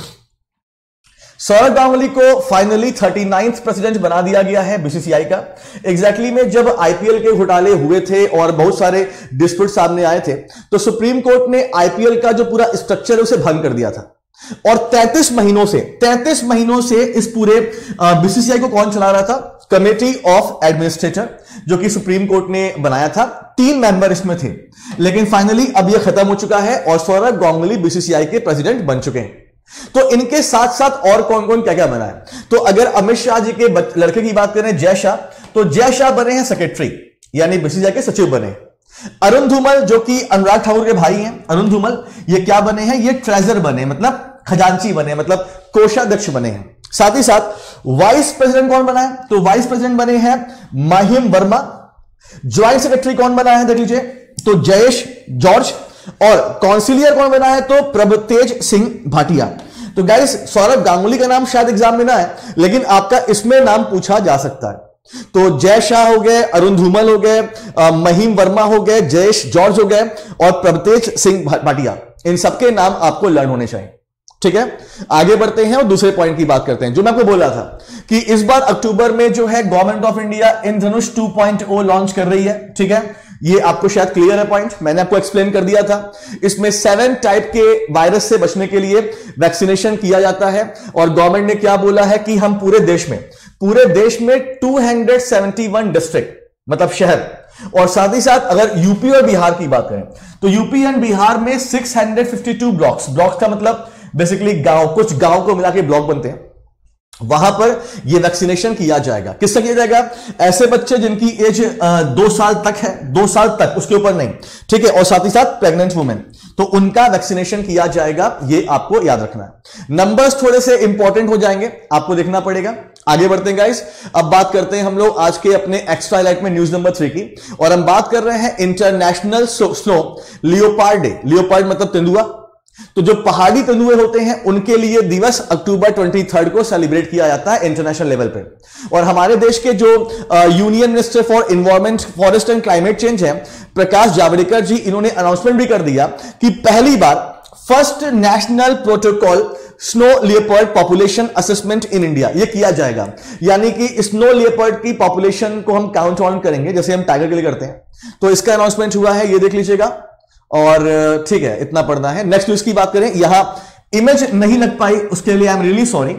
सौरव गांगुली को फाइनली थर्टी नाइन्थ प्रेसिडेंट बना दिया गया है बीसीसीआई का। एग्जैक्टली में जब आईपीएल के घोटाले हुए थे और बहुत सारे डिस्प्यूट सामने आए थे, तो सुप्रीम कोर्ट ने आईपीएल का जो पूरा स्ट्रक्चर है उसे भंग कर दिया था, और तैंतीस महीनों से तैंतीस महीनों से इस पूरे बीसीसीआई को कौन चला रहा था? कमेटी ऑफ एडमिनिस्ट्रेटर, जो कि सुप्रीम कोर्ट ने बनाया था। तीन मेंबर इसमें थे, लेकिन फाइनली अब यह खत्म हो चुका है और सौरव गांगुली बीसीसीआई के प्रेसिडेंट बन चुके हैं। तो इनके साथ साथ और कौन कौन क्या क्या बना है? तो अगर अमित शाह जी के लड़के की बात करें, जय शाह, तो जय शाह बने हैं सेक्रेटरी, यानी बीसीसीआई के सचिव बने। अरुण धूमल, जो कि अनुराग ठाकुर के भाई हैं, अरुण धूमल, ये क्या बने हैं? ये ट्रेजर बने, मतलब खजांची बने, मतलब कोषाध्यक्ष बने हैं। साथ ही साथ वाइस प्रेसिडेंट कौन बना है? तो वाइस प्रेसिडेंट बने हैं महिम वर्मा। ज्वाइंट सेक्रेटरी कौन बना है? देख लीजिए, तो जयेश जॉर्ज। और कौंसिलियर कौन बना है? तो प्रभतेज सिंह भाटिया। तो गाइस, सौरव गांगुली का नाम शायद एग्जाम में ना है, लेकिन आपका इसमें नाम पूछा जा सकता है। तो जय शाह हो गए, अरुण धूमल हो गए, महिम वर्मा हो गए, जयेश जॉर्ज हो गए और प्रभतेज सिंह भाटिया। इन सबके नाम आपको लर्न होने चाहिए। ठीक है, आगे बढ़ते हैं और दूसरे पॉइंट की बात करते हैं, जो मैं आपको बोला था कि इस बार अक्टूबर में जो है government of India Indradhanush two point O launch कर रही है। ठीक है, ये आपको शायद क्लियर है पॉइंट, मैंने आपको एक्सप्लेन कर दिया था। इसमें सेवन टाइप के वायरस से बचने के लिए वैक्सीनेशन किया जाता है, और गवर्नमेंट ने क्या बोला है कि हम पूरे देश में पूरे देश में two hundred seventy one district, मतलब शहर, और साथ ही साथ अगर यूपी और बिहार की बात करें तो यूपी एंड बिहार में six hundred fifty two blocks, blocks का मतलब बेसिकली गांव, कुछ गांव को मिला के ब्लॉक बनते हैं, वहां पर यह वैक्सीनेशन किया जाएगा। किससे किया जाएगा? ऐसे बच्चे जिनकी एज दो साल तक है, दो साल तक, उसके ऊपर नहीं। ठीक है, और साथ ही साथ प्रेग्नेंट वुमेन, तो उनका वैक्सीनेशन किया जाएगा, ये आपको याद रखना है। नंबर्स थोड़े से इंपॉर्टेंट हो जाएंगे, आपको देखना पड़ेगा। आगे बढ़ते हैं गाइस, अब बात करते हैं हम लोग आज के अपने एक्स्ट्रा हाईलाइट में न्यूज नंबर थ्री की, और हम बात कर रहे हैं international snow leopard day. Leopard मतलब तेंदुआ, तो जो पहाड़ी तेंदुए होते हैं उनके लिए दिवस अक्टूबर तेईस को सेलिब्रेट किया जाता है इंटरनेशनल लेवल पे। और हमारे देश के जो union minister for environment, forest and climate change है, प्रकाश जावड़ेकर जी, इन्होंने अनाउंसमेंट भी कर दिया कि पहली बार first national protocol snow leopard population assessment in India ये किया जाएगा। यानी कि स्नो लियोपर्ड की पॉपुलेशन को हम काउंट ऑन करेंगे, जैसे हम टाइगर के लिए करते हैं। तो इसका अनाउंसमेंट हुआ है, ये देख लीजिएगा। और ठीक है, इतना पढ़ना है। नेक्स्ट न्यूज की बात करें, यहां इमेज नहीं लग पाई, उसके लिए आई एम रियली सॉरी।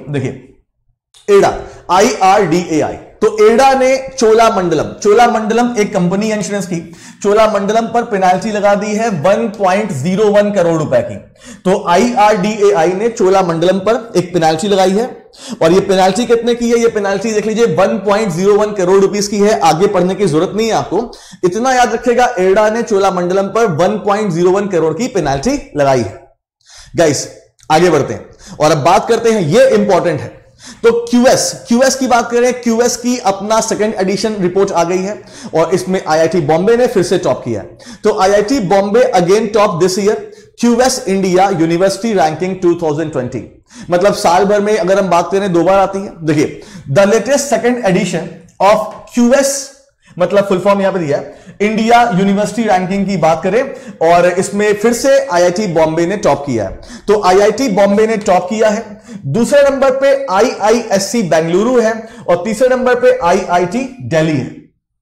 देखिए, एडा, आई आर डी ए आई, तो एडा ने चोलामंडलम, चोलामंडलम एक कंपनी इंश्योरेंस की, चोलामंडलम पर पेनाल्टी लगा दी है one point zero one crore रुपए की। तो आई आर डी ए आई ने चोलामंडलम पर एक पेनाल्टी लगाई है, और ये पेनाल्टी कितने की है? ये पेनाल्टी देख लीजिए one point zero one crore rupees की है। आगे पढ़ने की जरूरत नहीं है आपको, इतना याद रखिएगा, एडा ने चोलामंडलम पर one point zero one crore की पेनाल्टी लगाई है। गाइस आगे बढ़ते हैं और अब बात करते हैं, ये इंपॉर्टेंट है। तो क्यूएस, क्यूएस की बात करें, क्यूएस की अपना सेकंड एडिशन रिपोर्ट आ गई है, और इसमें आईआईटी बॉम्बे ने फिर से टॉप किया है। तो IIT Bombay again top this year QS India university ranking two thousand twenty, मतलब साल भर में अगर हम बात करें दो बार आती है। देखिए, the latest second edition of QS, मतलब फुल फॉर्म यहां पर दिया है, इंडिया यूनिवर्सिटी रैंकिंग की बात करें, और इसमें फिर से आईआईटी बॉम्बे ने टॉप किया है। तो आईआईटी बॉम्बे ने टॉप किया है। दूसरे नंबर पे आईआईएससी बेंगलुरु है, और तीसरे नंबर पे आईआईटी दिल्ली है।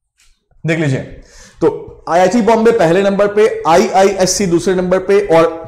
देख लीजिए, तो आईआईटी बॉम्बे पहले नंबर पे, आईआईएससी दूसरे नंबर पे, और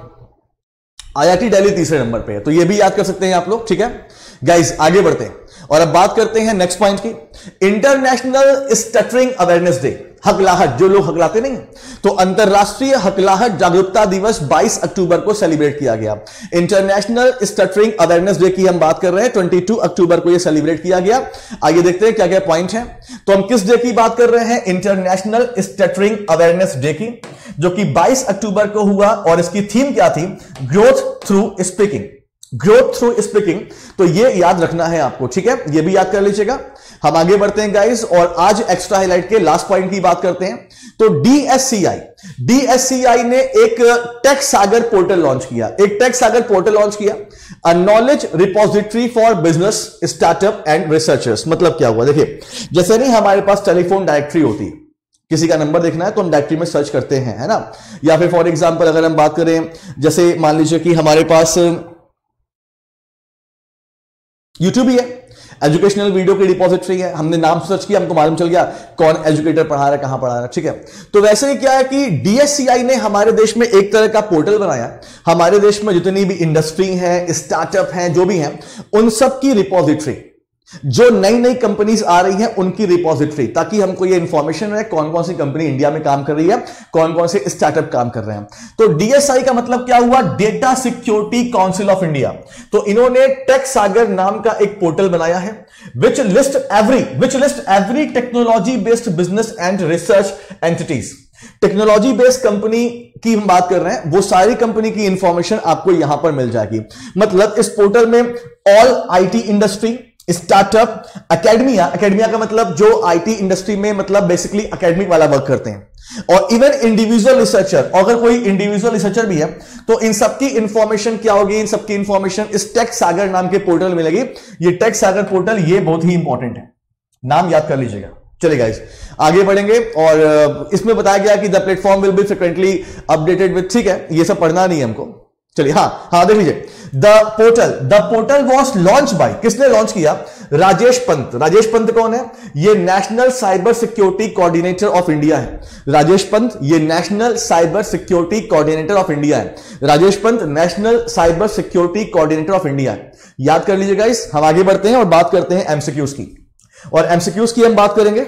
आईआईटी दिल्ली तीसरे नंबर पे है। तो ये भी याद कर सकते हैं आप लोग। ठीक है गाइस, आगे बढ़ते हैं और अब बात करते हैं नेक्स्ट पॉइंट की, इंटरनेशनल स्टटरिंग अवेयरनेस डे। हकलाहट, जो लोग हकलाते नहीं, तो अंतरराष्ट्रीय हकलाहट जागरूकता दिवस बाईस अक्टूबर को सेलिब्रेट किया गया। इंटरनेशनल स्टटरिंग अवेयरनेस डे की हम बात कर रहे हैं, बाईस अक्टूबर को यह सेलिब्रेट किया गया। आइए देखते हैं क्या क्या पॉइंट है। तो हम किस डे की बात कर रहे हैं? इंटरनेशनल स्टटरिंग अवेयरनेस डे की, जो कि बाईस अक्टूबर को हुआ, और इसकी थीम क्या थी? Growth through speaking. Growth through speaking, तो ये याद रखना है आपको, ठीक है, ये भी याद कर लीजिएगा। हम आगे बढ़ते हैं गाइस, और आज एक्स्ट्रा हाईलाइट के लास्ट पॉइंट की बात करते हैं। तो डीएससीआई डीएससीआई ने एक टेक सागर पोर्टल लॉन्च किया, एक टेक सागर पोर्टल लॉन्च किया, a knowledge repository for business startup and researchers. मतलब क्या हुआ? देखिए, जैसे नहीं हमारे पास टेलीफोन डायरेक्टरी होती है, किसी का नंबर देखना है तो हम डायरेक्टरी में सर्च करते हैं, है ना, या फिर फॉर एग्जांपल अगर हम बात करें, जैसे मान लीजिए कि हमारे पास यूट्यूब ही है, एजुकेशनल वीडियो की डिपॉजिटरी है, हमने नाम सर्च किया, हमको मालूम चल गया कौन एजुकेटर पढ़ा रहा है, कहां पढ़ा रहा है, ठीक है। तो वैसे ही क्या है कि डीएससीआई ने हमारे देश में एक तरह का पोर्टल बनाया, हमारे देश में जितनी भी इंडस्ट्री है, स्टार्टअप हैं, जो भी हैं, उन सब की रिपॉजिटरी, जो नई नई कंपनीज आ रही हैं उनकी रिपॉजिटरी, ताकि हमको ये इंफॉर्मेशन रहे कौन कौन सी कंपनी इंडिया में काम कर रही है, कौन कौन से स्टार्टअप काम कर रहे हैं। तो डीएसआई का मतलब क्या हुआ? Data security council of India. तो इन्होंने टेक सागर नाम का एक पोर्टल बनाया है, which list every which list every technology based business and research entities. Technology based company की हम बात कर रहे हैं, वो सारी कंपनी की इंफॉर्मेशन आपको यहां पर मिल जाएगी। मतलब इस पोर्टल में all IT industry, startup, academia, academia का मतलब जो आईटी इंडस्ट्री में मतलब बेसिकली एकेडमिक वाला वर्क करते हैं, और इवन इंडिविजुअल रिसर्चर, अगर कोई इंडिविजुअल रिसर्चर भी है तो इन सबकी इंफॉर्मेशन क्या होगी? इन सबकी इंफॉर्मेशन इस टेक सागर नाम के पोर्टल में मिलेगी। ये टेक सागर पोर्टल ये बहुत ही इंपॉर्टेंट है, नाम याद कर लीजिएगा। चलिए गाइस आगे बढ़ेंगे, और इसमें बताया गया कि the platform will be frequently updated with, ठीक है, ये सब पढ़ना नहीं है हमको। चलिए हाँ हाँ देख लीजिए, the portal the portal was launch by, किसने लॉन्च किया? राजेश पंत। राजेश पंत कौन है? ये national cyber security coordinator of India है। राजेश पंत ये national cyber security coordinator of India है। Rajesh Pant national cyber security coordinator of India है, याद कर लीजिए गाइस। हम आगे बढ़ते हैं और बात करते हैं एमसीक्यूज की, और एमसीक्यूज की हम बात करेंगे।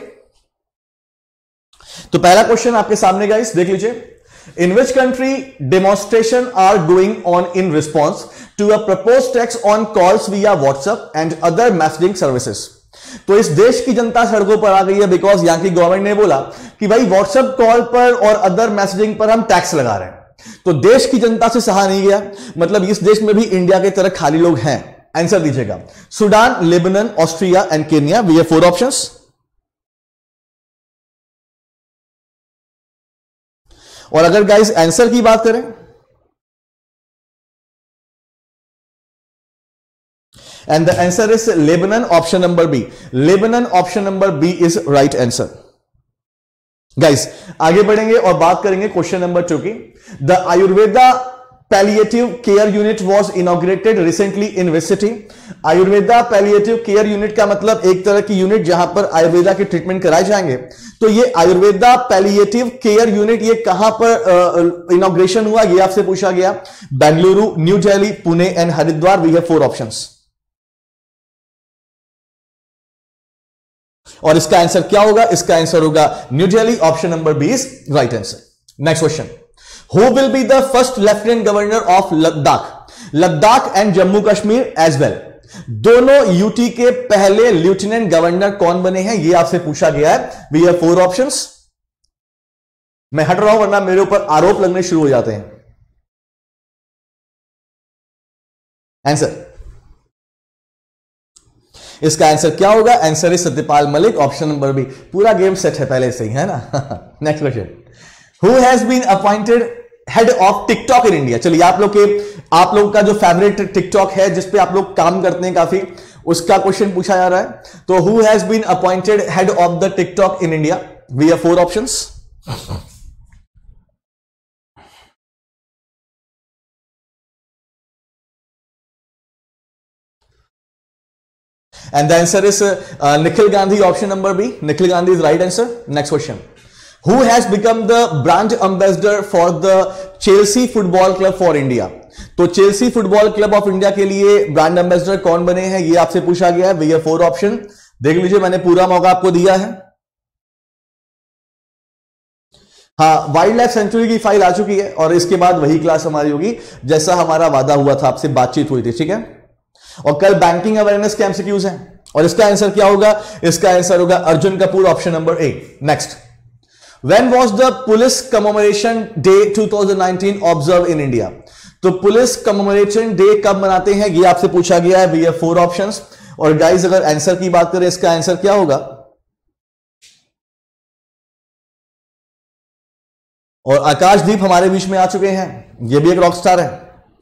तो पहला क्वेश्चन आपके सामने गाइस देख लीजिए, in which country demonstration are going on in response to a proposed tax on calls via WhatsApp and other messaging services। तो इस देश की जनता सड़कों पर आ गई है बिकॉज यहां की गवर्नमेंट ने बोला कि भाई व्हाट्सएप कॉल पर और अदर मैसेजिंग पर हम टैक्स लगा रहे हैं। तो देश की जनता से सहा नहीं गया, मतलब इस देश में भी इंडिया की तरह खाली लोग हैं। आंसर दीजिएगा, Sudan, Lebanon, Austria and Kenya. We have four options. और अगर गाइस आंसर की बात करें, and the answer is Lebanon, option number B. Lebanon option number B is right answer. Guys आगे बढ़ेंगे और बात करेंगे क्वेश्चन नंबर टू की। The Ayurveda palliative care unit was inaugurated recently in which city. Ayurveda palliative care unit का मतलब एक तरह की यूनिट जहां पर आयुर्वेदा के ट्रीटमेंट कराए जाएंगे। तो ये आयुर्वेदा पैलिएटिव केयर यूनिट ये कहां पर इनॉग्रेशन हुआ, ये आपसे पूछा गया। Bengaluru, new Delhi, Pune and Haridwar. We have four options. और इसका आंसर क्या होगा? इसका आंसर होगा new Delhi, option number B is right answer. Next question, Who will be the first lieutenant governor of Ladakh? Ladakh and Jammu Kashmir as well. दोनों यूटी के पहले lieutenant governor कौन बने हैं, यह आपसे पूछा गया है। We have four options. मैं हट रहा हूं वरना मेरे ऊपर आरोप लगने शुरू हो जाते हैं। आंसर, इसका आंसर क्या होगा? Answer is Satyapal Malik, option number B. पूरा गेम सेट है पहले से ही, है ना। Next question, Who has been appointed head of TikTok in India? चलिए आप लोग के आप लोग का जो फेवरेट टिकटॉक है जिसपे आप लोग काम करते हैं काफी, उसका क्वेश्चन पूछा जा रहा है। तो who has been appointed head of the TikTok in India? We have four options. And the answer is uh, Nikhil Gandhi, option number B. Nikhil Gandhi is right answer. Next question. Who has become the brand ambassador for the Chelsea Football Club for India? तो Chelsea football club of India के लिए brand ambassador कौन बने हैं, ये आपसे पूछा गया है। भैया फोर ऑप्शन देख लीजिए, मैंने पूरा मौका आपको दिया है। हाँ, वाइल्ड लाइफ सेंचुरी की फाइल आ चुकी है और इसके बाद वही क्लास हमारी होगी जैसा हमारा वादा हुआ था, आपसे बातचीत हुई थी, ठीक है। और कल बैंकिंग अवेयरनेस के एमसीक्यूज हैं और इसका आंसर क्या होगा? इसका आंसर होगा Arjun Kapoor, option number A. Next, when was the police commemoration day twenty nineteen observe in India? तो पुलिस कमेमोरेशन डे कब मनाते हैं, ये आपसे पूछा गया है। वी हैव फोर ऑप्शंस और गाइस अगर आंसर की बात करें, इसका आंसर क्या होगा? और आकाशदीप हमारे बीच में आ चुके हैं, ये भी एक रॉक स्टार है।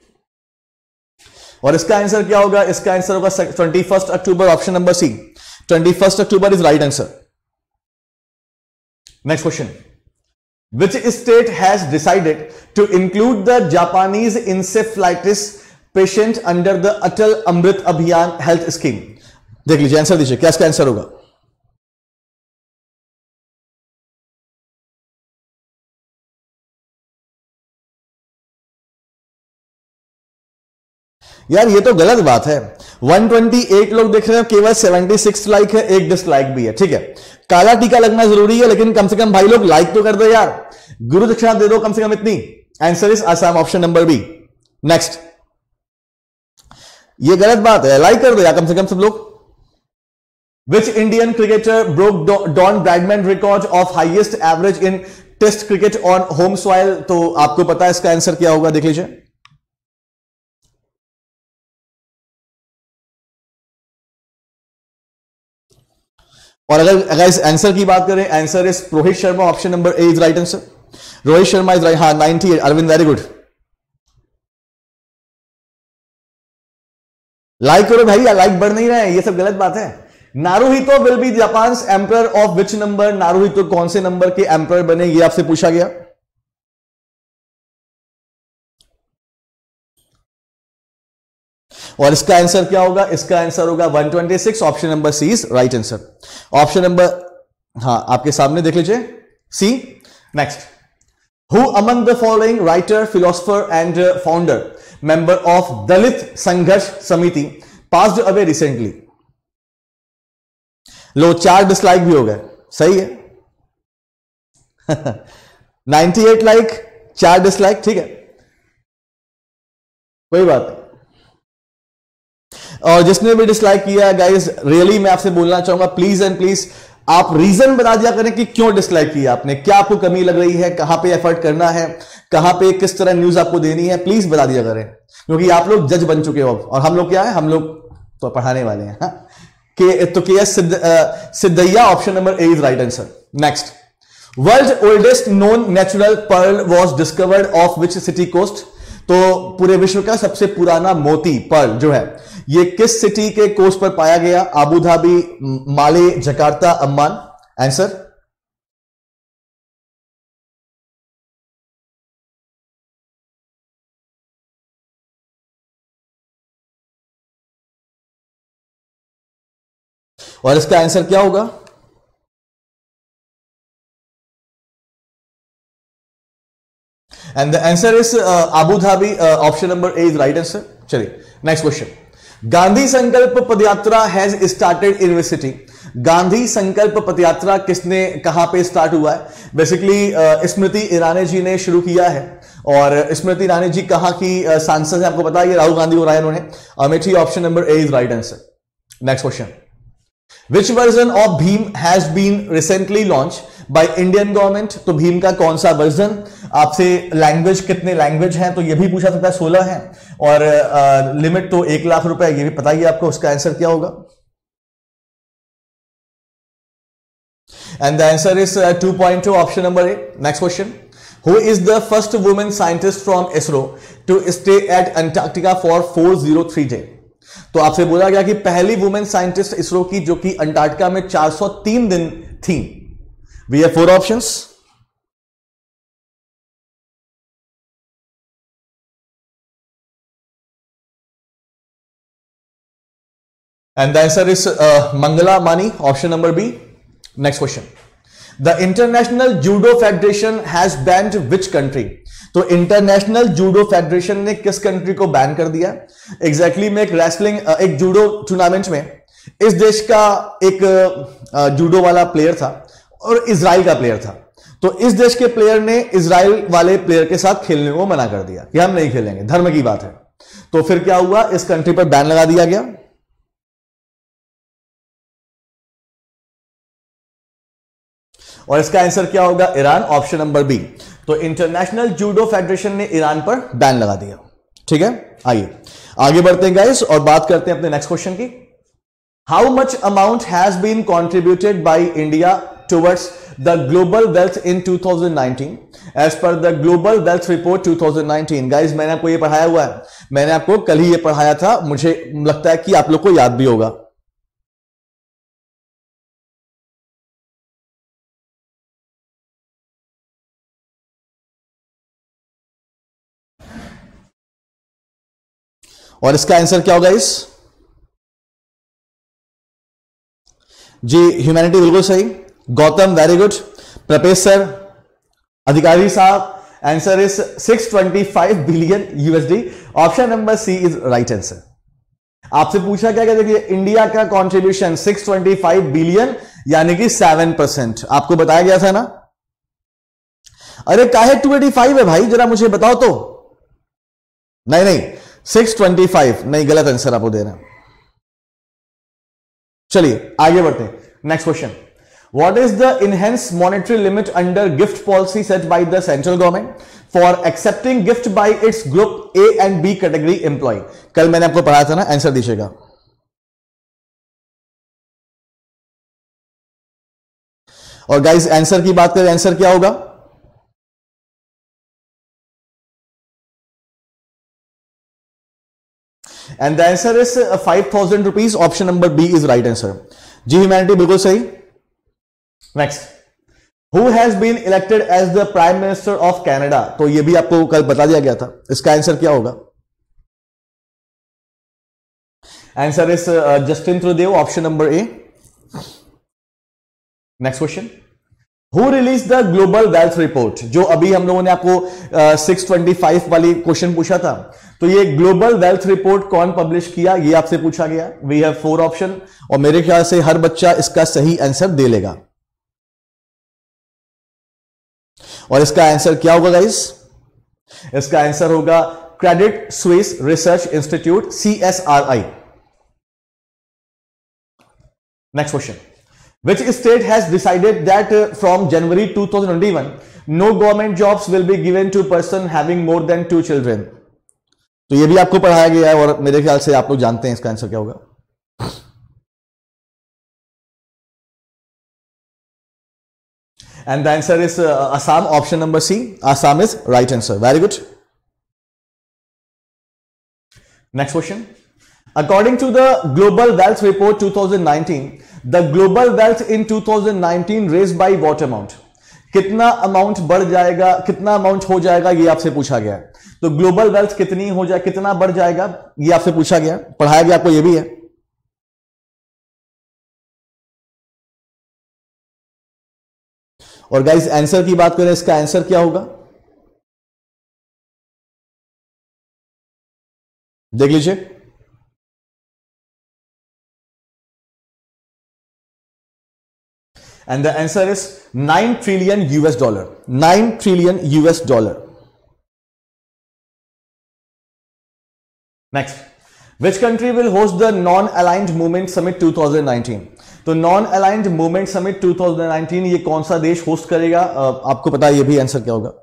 और इसका आंसर क्या होगा? इसका आंसर होगा twenty first October, option number C. Twenty first October is right answer. Next question, which state has decided to include the Japanese encephalitis patient under the Atal Amrit Abhiyan health scheme? देख लीजिए, answer दीजिए, क्या इसका answer होगा? यार ये तो गलत बात है। एक सौ अट्ठाईस लोग देख रहे हैं, केवल छिहत्तर लाइक है, एक डिसलाइक भी है, ठीक है। काला टीका लगना जरूरी है, लेकिन कम से कम भाई लोग लाइक तो कर दो यार, गुरु दक्षिणा दे दो कम से कम इतनी। Answer is Assam, option number B. Next, ये गलत बात है, लाइक कर दो यार कम से कम सब लोग। Which Indian cricketer broke Don Bradman record of highest average in test cricket on home soil? तो आपको पता है इसका आंसर क्या होगा, देख लीजिए। और अगर अगर इस आंसर की बात करें, answer is Rohit Sharma, option number A is right answer. Rohit Sharma is right, हाँ ninety eight. Arvind very good, like करो भाई, लाइक बढ़ नहीं रहे हैं, ये सब गलत बात है। Naruhito will be Japan emperor of which number? Naruhito कौन से नंबर के एम्पर बने, ये आपसे पूछा गया। और इसका आंसर क्या होगा? इसका आंसर होगा एक सौ छब्बीस, option number C is right answer. Option number, हाँ आपके सामने देख लीजिए, C. Next, who among the following writer, philosopher and founder member of Dalit Sangharsh Samiti passed away recently? लो, चार डिसलाइक भी हो गए, सही है। अट्ठानवे लाइक, चार डिसलाइक, ठीक है, कोई बात नहीं। और जिसने भी डिसलाइक किया गाइस, रियली मैं आपसे बोलना चाहूंगा, प्लीज एंड प्लीज आप रीजन बता दिया करें कि क्यों डिसलाइक किया आपने, क्या आपको कमी लग रही है, कहां पे एफर्ट करना है, कहां पे किस तरह न्यूज आपको देनी है, प्लीज बता दिया करें, क्योंकि आप लोग जज बन चुके हो और हम लोग क्या है, हम लोग तो पढ़ाने वाले हैं। हाँ? के तो K S Siddaiah, option number A is right answer. Next, world oldest known natural pearl was discovered of which city coast? तो पूरे विश्व का सबसे पुराना मोती पर्ल जो है, ये किस सिटी के कोस्ट पर पाया गया? Abu Dhabi, Male, Jakarta, Amman? Answer, और इसका आंसर क्या होगा? And the answer is Abu Dhabi, option number A is right answer. चलिए next question, Gandhi Sankalp Padyatra has started in which city? Gandhi Sankalp Padyatra किसने, कहां पे स्टार्ट हुआ है? बेसिकली स्मृति ईरानी जी ने शुरू किया है। और स्मृति ईरानी जी कहां की uh, सांसद है आपको पता है? राहुल गांधी को हराया उन्होंने, Amethi, option number A is right answer. Next question, which version of भीम has been recently launch by Indian government? तो भीम का कौन सा वर्जन? आपसे लैंग्वेज, कितने लैंग्वेज हैं तो ये भी पूछा सकता है, सोलह है। और लिमिट तो एक लाख रुपए, ये भी पता ही आपको। उसका आंसर क्या होगा? And the answer is two point two, option number A. Next question, who is the first women scientist from ISRO to stay at Antarctica for four zero three day? तो आपसे बोला गया कि पहली वुमेन साइंटिस्ट इसरो की जो कि अंटार्कटिका में चार सौ तीन दिन थी। We have four options. And the answer is Mangala Mani, option number B. Next question, the international judo federation has banned which country? तो इंटरनेशनल जूडो फेडरेशन ने किस कंट्री को बैन कर दिया? एग्जैक्टली exactly में एक रेसलिंग, एक जूडो टूर्नामेंट में इस देश का एक जूडो वाला प्लेयर था और इजराइल का प्लेयर था। तो इस देश के प्लेयर ने इजराइल वाले प्लेयर के साथ खेलने को मना कर दिया कि हम नहीं खेलेंगे, धर्म की बात है। तो फिर क्या हुआ, इस कंट्री पर बैन लगा दिया गया। और इसका आंसर क्या होगा, ईरान, ऑप्शन नंबर बी। तो इंटरनेशनल जूडो फेडरेशन ने ईरान पर बैन लगा दिया। ठीक है, आइए आगे बढ़ते हैं गाइस और बात करते हैं अपने नेक्स्ट क्वेश्चन की। How much amount has been contributed by India towards the global wealth in two thousand nineteen as per the global wealth report two thousand nineteen. Guys मैंने आपको ये पढ़ाया हुआ है, मैंने आपको कल ही ये पढ़ाया था, मुझे लगता है कि आप लोग को याद भी होगा। और इसका आंसर क्या होगा इस जी, ह्यूमैनिटी बिल्कुल सही। Gautam very good. Prapesh sir, Adhikari साहब, answer is six twenty five billion USD. Option number C is right answer. आपसे पूछा क्या, देखिए इंडिया का contribution six twenty five billion यानी कि सेवन परसेंट आपको बताया गया था ना। अरे काहे टू एटी फाइव है भाई, जरा मुझे बताओ तो। नहीं नहीं सिक्स ट्वेंटी फाइव नहीं, गलत आंसर आपको दे रहे हैं। चलिए आगे बढ़ते हैं, next question. What is the enhance monetary limit under gift policy set by the central government for accepting gift by its group A and B category employ. कल मैंने आपको पढ़ाया था ना, आंसर दीजिएगा। और गाइस आंसर की बात करें, आंसर क्या होगा, and the answer is five thousand rupees. Option number B is right answer. जी ह्यूमैनिटी बिल्कुल सही। Next, who has been elected as the prime minister of Canada. तो ये भी आपको कल बता दिया गया था, इसका आंसर क्या होगा, answer is Justin Trudeau, option number A. Next question, who release the global wealth report. जो अभी हम लोगों ने आपको सिक्स ट्वेंटी फाइव वाली क्वेश्चन पूछा था, तो ये ग्लोबल वेल्थ रिपोर्ट कौन पब्लिश किया, ये आपसे पूछा गया। वी हैव फोर ऑप्शन और मेरे ख्याल से हर बच्चा इसका सही आंसर दे लेगा। और इसका आंसर क्या होगा गाइस, इसका आंसर होगा Credit Suisse research institute, C S R I. Next question, which state has decided that uh, from January two thousand twenty-one no government jobs will be given to person having more than two children। तो ये भी आपको पढ़ाया गया है और मेरे ख्याल से आप लोग जानते हैं इसका आंसर क्या होगा। And the answer is uh, Assam, option number C. Assam is right answer. Very good. Next question. According to the Global Wealth Report twenty nineteen, the global wealth in twenty nineteen raised by what amount? कितना amount बढ़ जाएगा, कितना amount हो जाएगा, ये आपसे पूछा गया है। तो ग्लोबल वेल्थ कितनी हो जाए, कितना बढ़ जाएगा, ये आपसे पूछा गया, पढ़ाया गया आपको, ये भी है। और गाइस आंसर की बात करें, इसका आंसर क्या होगा, देख लीजिए। And the answer is nine trillion US dollar, nine trillion US dollar. Next, which country will host the non aligned movement summit twenty nineteen. तो non aligned movement summit twenty nineteen ये कौन सा देश host करेगा, आपको पता है, ये भी आंसर क्या होगा।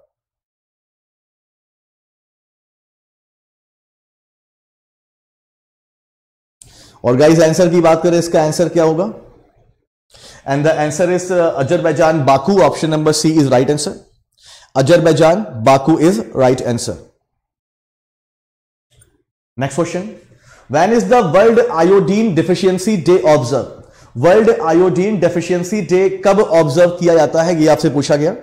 और गाइस आंसर की बात करें, इसका आंसर क्या होगा, and the answer is Azerbaijan Baku, option number C is right answer. Azerbaijan Baku is right answer. Next question, when is the world iodine deficiency day observe. World iodine deficiency day कब observe किया जाता है, ये आपसे पूछा गया।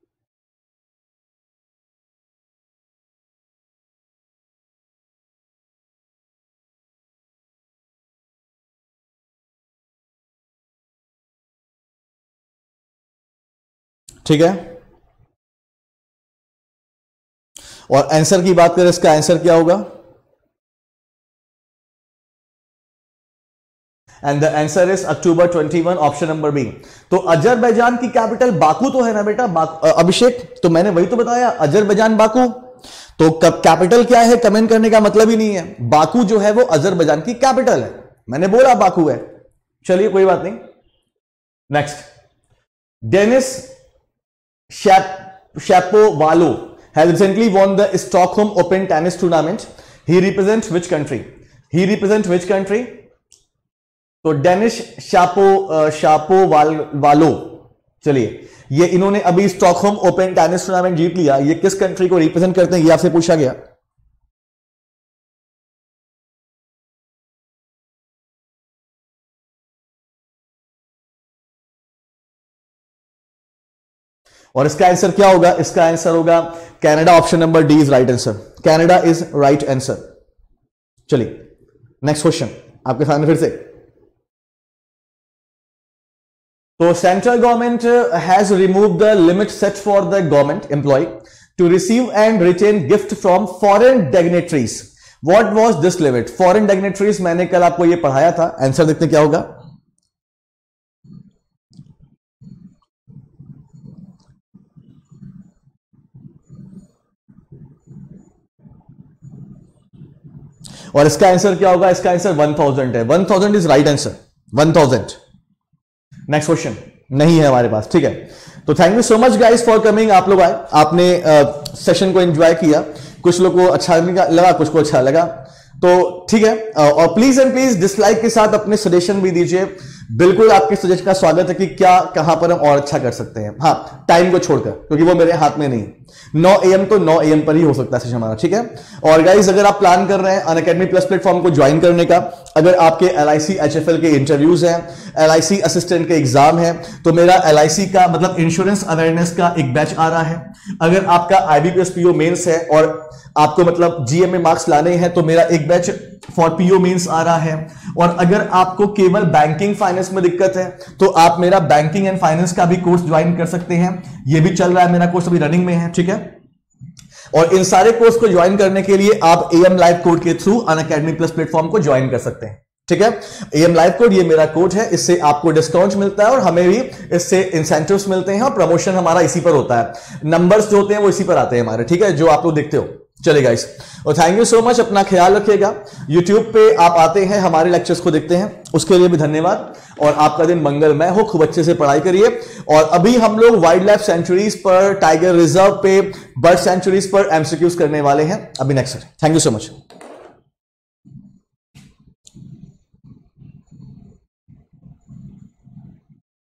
ठीक है, और आंसर की बात करें, इसका आंसर क्या होगा, and the answer is October twenty one, option number B. तो अजरबैजान की कैपिटल बाकू तो है ना बेटा, अभिषेक, तो मैंने वही तो बताया, अजरबैजान बाकू। तो कैपिटल क्या है कमेंट करने का मतलब ही नहीं है, बाकू जो है वो अजरबैजान की कैपिटल है, मैंने बोला बाकू है। चलिए कोई बात नहीं। Next, Denis Shapovalov has recently won the Stockholm Open tennis tournament. He represents which country? He represents which country? तो Denis Shapo Shapovalov, चलिए ये इन्होंने अभी स्टॉकहोम ओपन टेनिस टूर्नामेंट जीत लिया, ये किस कंट्री को रिप्रेजेंट करते हैं ये आपसे पूछा गया। और इसका आंसर क्या होगा? इसका आंसर होगा Canada, option number D is right answer, Canada is right answer. चलिए नेक्स्ट क्वेश्चन आपके सामने फिर से। तो central government has remove the limit set for the government employ to receive and retain gift from foreign dignitaries. What was this limit? Foreign dignitaries मैंने कल आपको ये पढ़ाया था, आंसर देखते क्या होगा। और इसका आंसर क्या होगा? इसका आंसर वन थाउजेंड है, one thousand is right answer, one thousand. Next question नहीं है हमारे पास, ठीक है। तो thank you so much guys for coming. आप लोग आए, आपने सेशन uh, को एंजॉय किया, कुछ लोग को अच्छा लगा, कुछ को अच्छा लगा, तो ठीक है। uh, और प्लीज एंड प्लीज डिसलाइक के साथ अपने सजेशन भी दीजिए, बिल्कुल आपके सजेशन का स्वागत है कि क्या कहां पर हम और अच्छा कर सकते हैं, हाँ टाइम को छोड़कर, क्योंकि वो मेरे हाथ में नहीं। नौ ए एम तो नौ ए एम पर ही हो सकता है सेशन हमारा, ठीक है। और गाइस अगर आप प्लान कर रहे हैं अनअकैडमी प्लस प्लेटफॉर्म को ज्वाइन करने का, अगर आपके L I C H F L के इंटरव्यूज हैं, एल आई सी असिस्टेंट के एग्जाम है, तो मेरा एल आई सी का मतलब इंश्योरेंस अवेयरनेस का एक बैच आ रहा है। अगर आपका I B P S P O mains है और आपको मतलब जी एम ए मार्क्स लाने हैं, तो मेरा एक batch for P O mains आ रहा है। और अगर आपको केवल बैंकिंग फाइनेंस में दिक्कत है, तो आप मेरा बैंकिंग एंड फाइनेंस का भी कोर्स ज्वाइन कर सकते हैं, ये भी चल रहा है, मेरा कोर्स अभी रनिंग में है, ठीक है। और इन सारे कोर्स को ज्वाइन करने के लिए आप ए एम लाइव कोड के थ्रू अनअकैडमी प्लस प्लेटफॉर्म को ज्वाइन कर सकते हैं, ठीक है। ए एम लाइव कोड ये मेरा कोड है, इससे आपको डिस्काउंट मिलता है और हमें भी इससे इंसेंटिव्स मिलते हैं और प्रमोशन हमारा इसी पर होता है, नंबर्स जो होते हैं वो इसी पर आते हैं हमारे, ठीक है, जो आप लोग देखते हो। चलिए गाइस, और थैंक यू सो मच, अपना ख्याल रखिएगा। यूट्यूब पे आप आते हैं, हमारे लेक्चर्स को देखते हैं, उसके लिए भी धन्यवाद। और आपका दिन मंगलमय हो, खूब अच्छे से पढ़ाई करिए। और अभी हम लोग वाइल्ड लाइफ सेंचुरीज पर, टाइगर रिजर्व पे, बर्ड सेंचुरीज पर एमसीक्यूज करने वाले हैं अभी next. Thank you so much.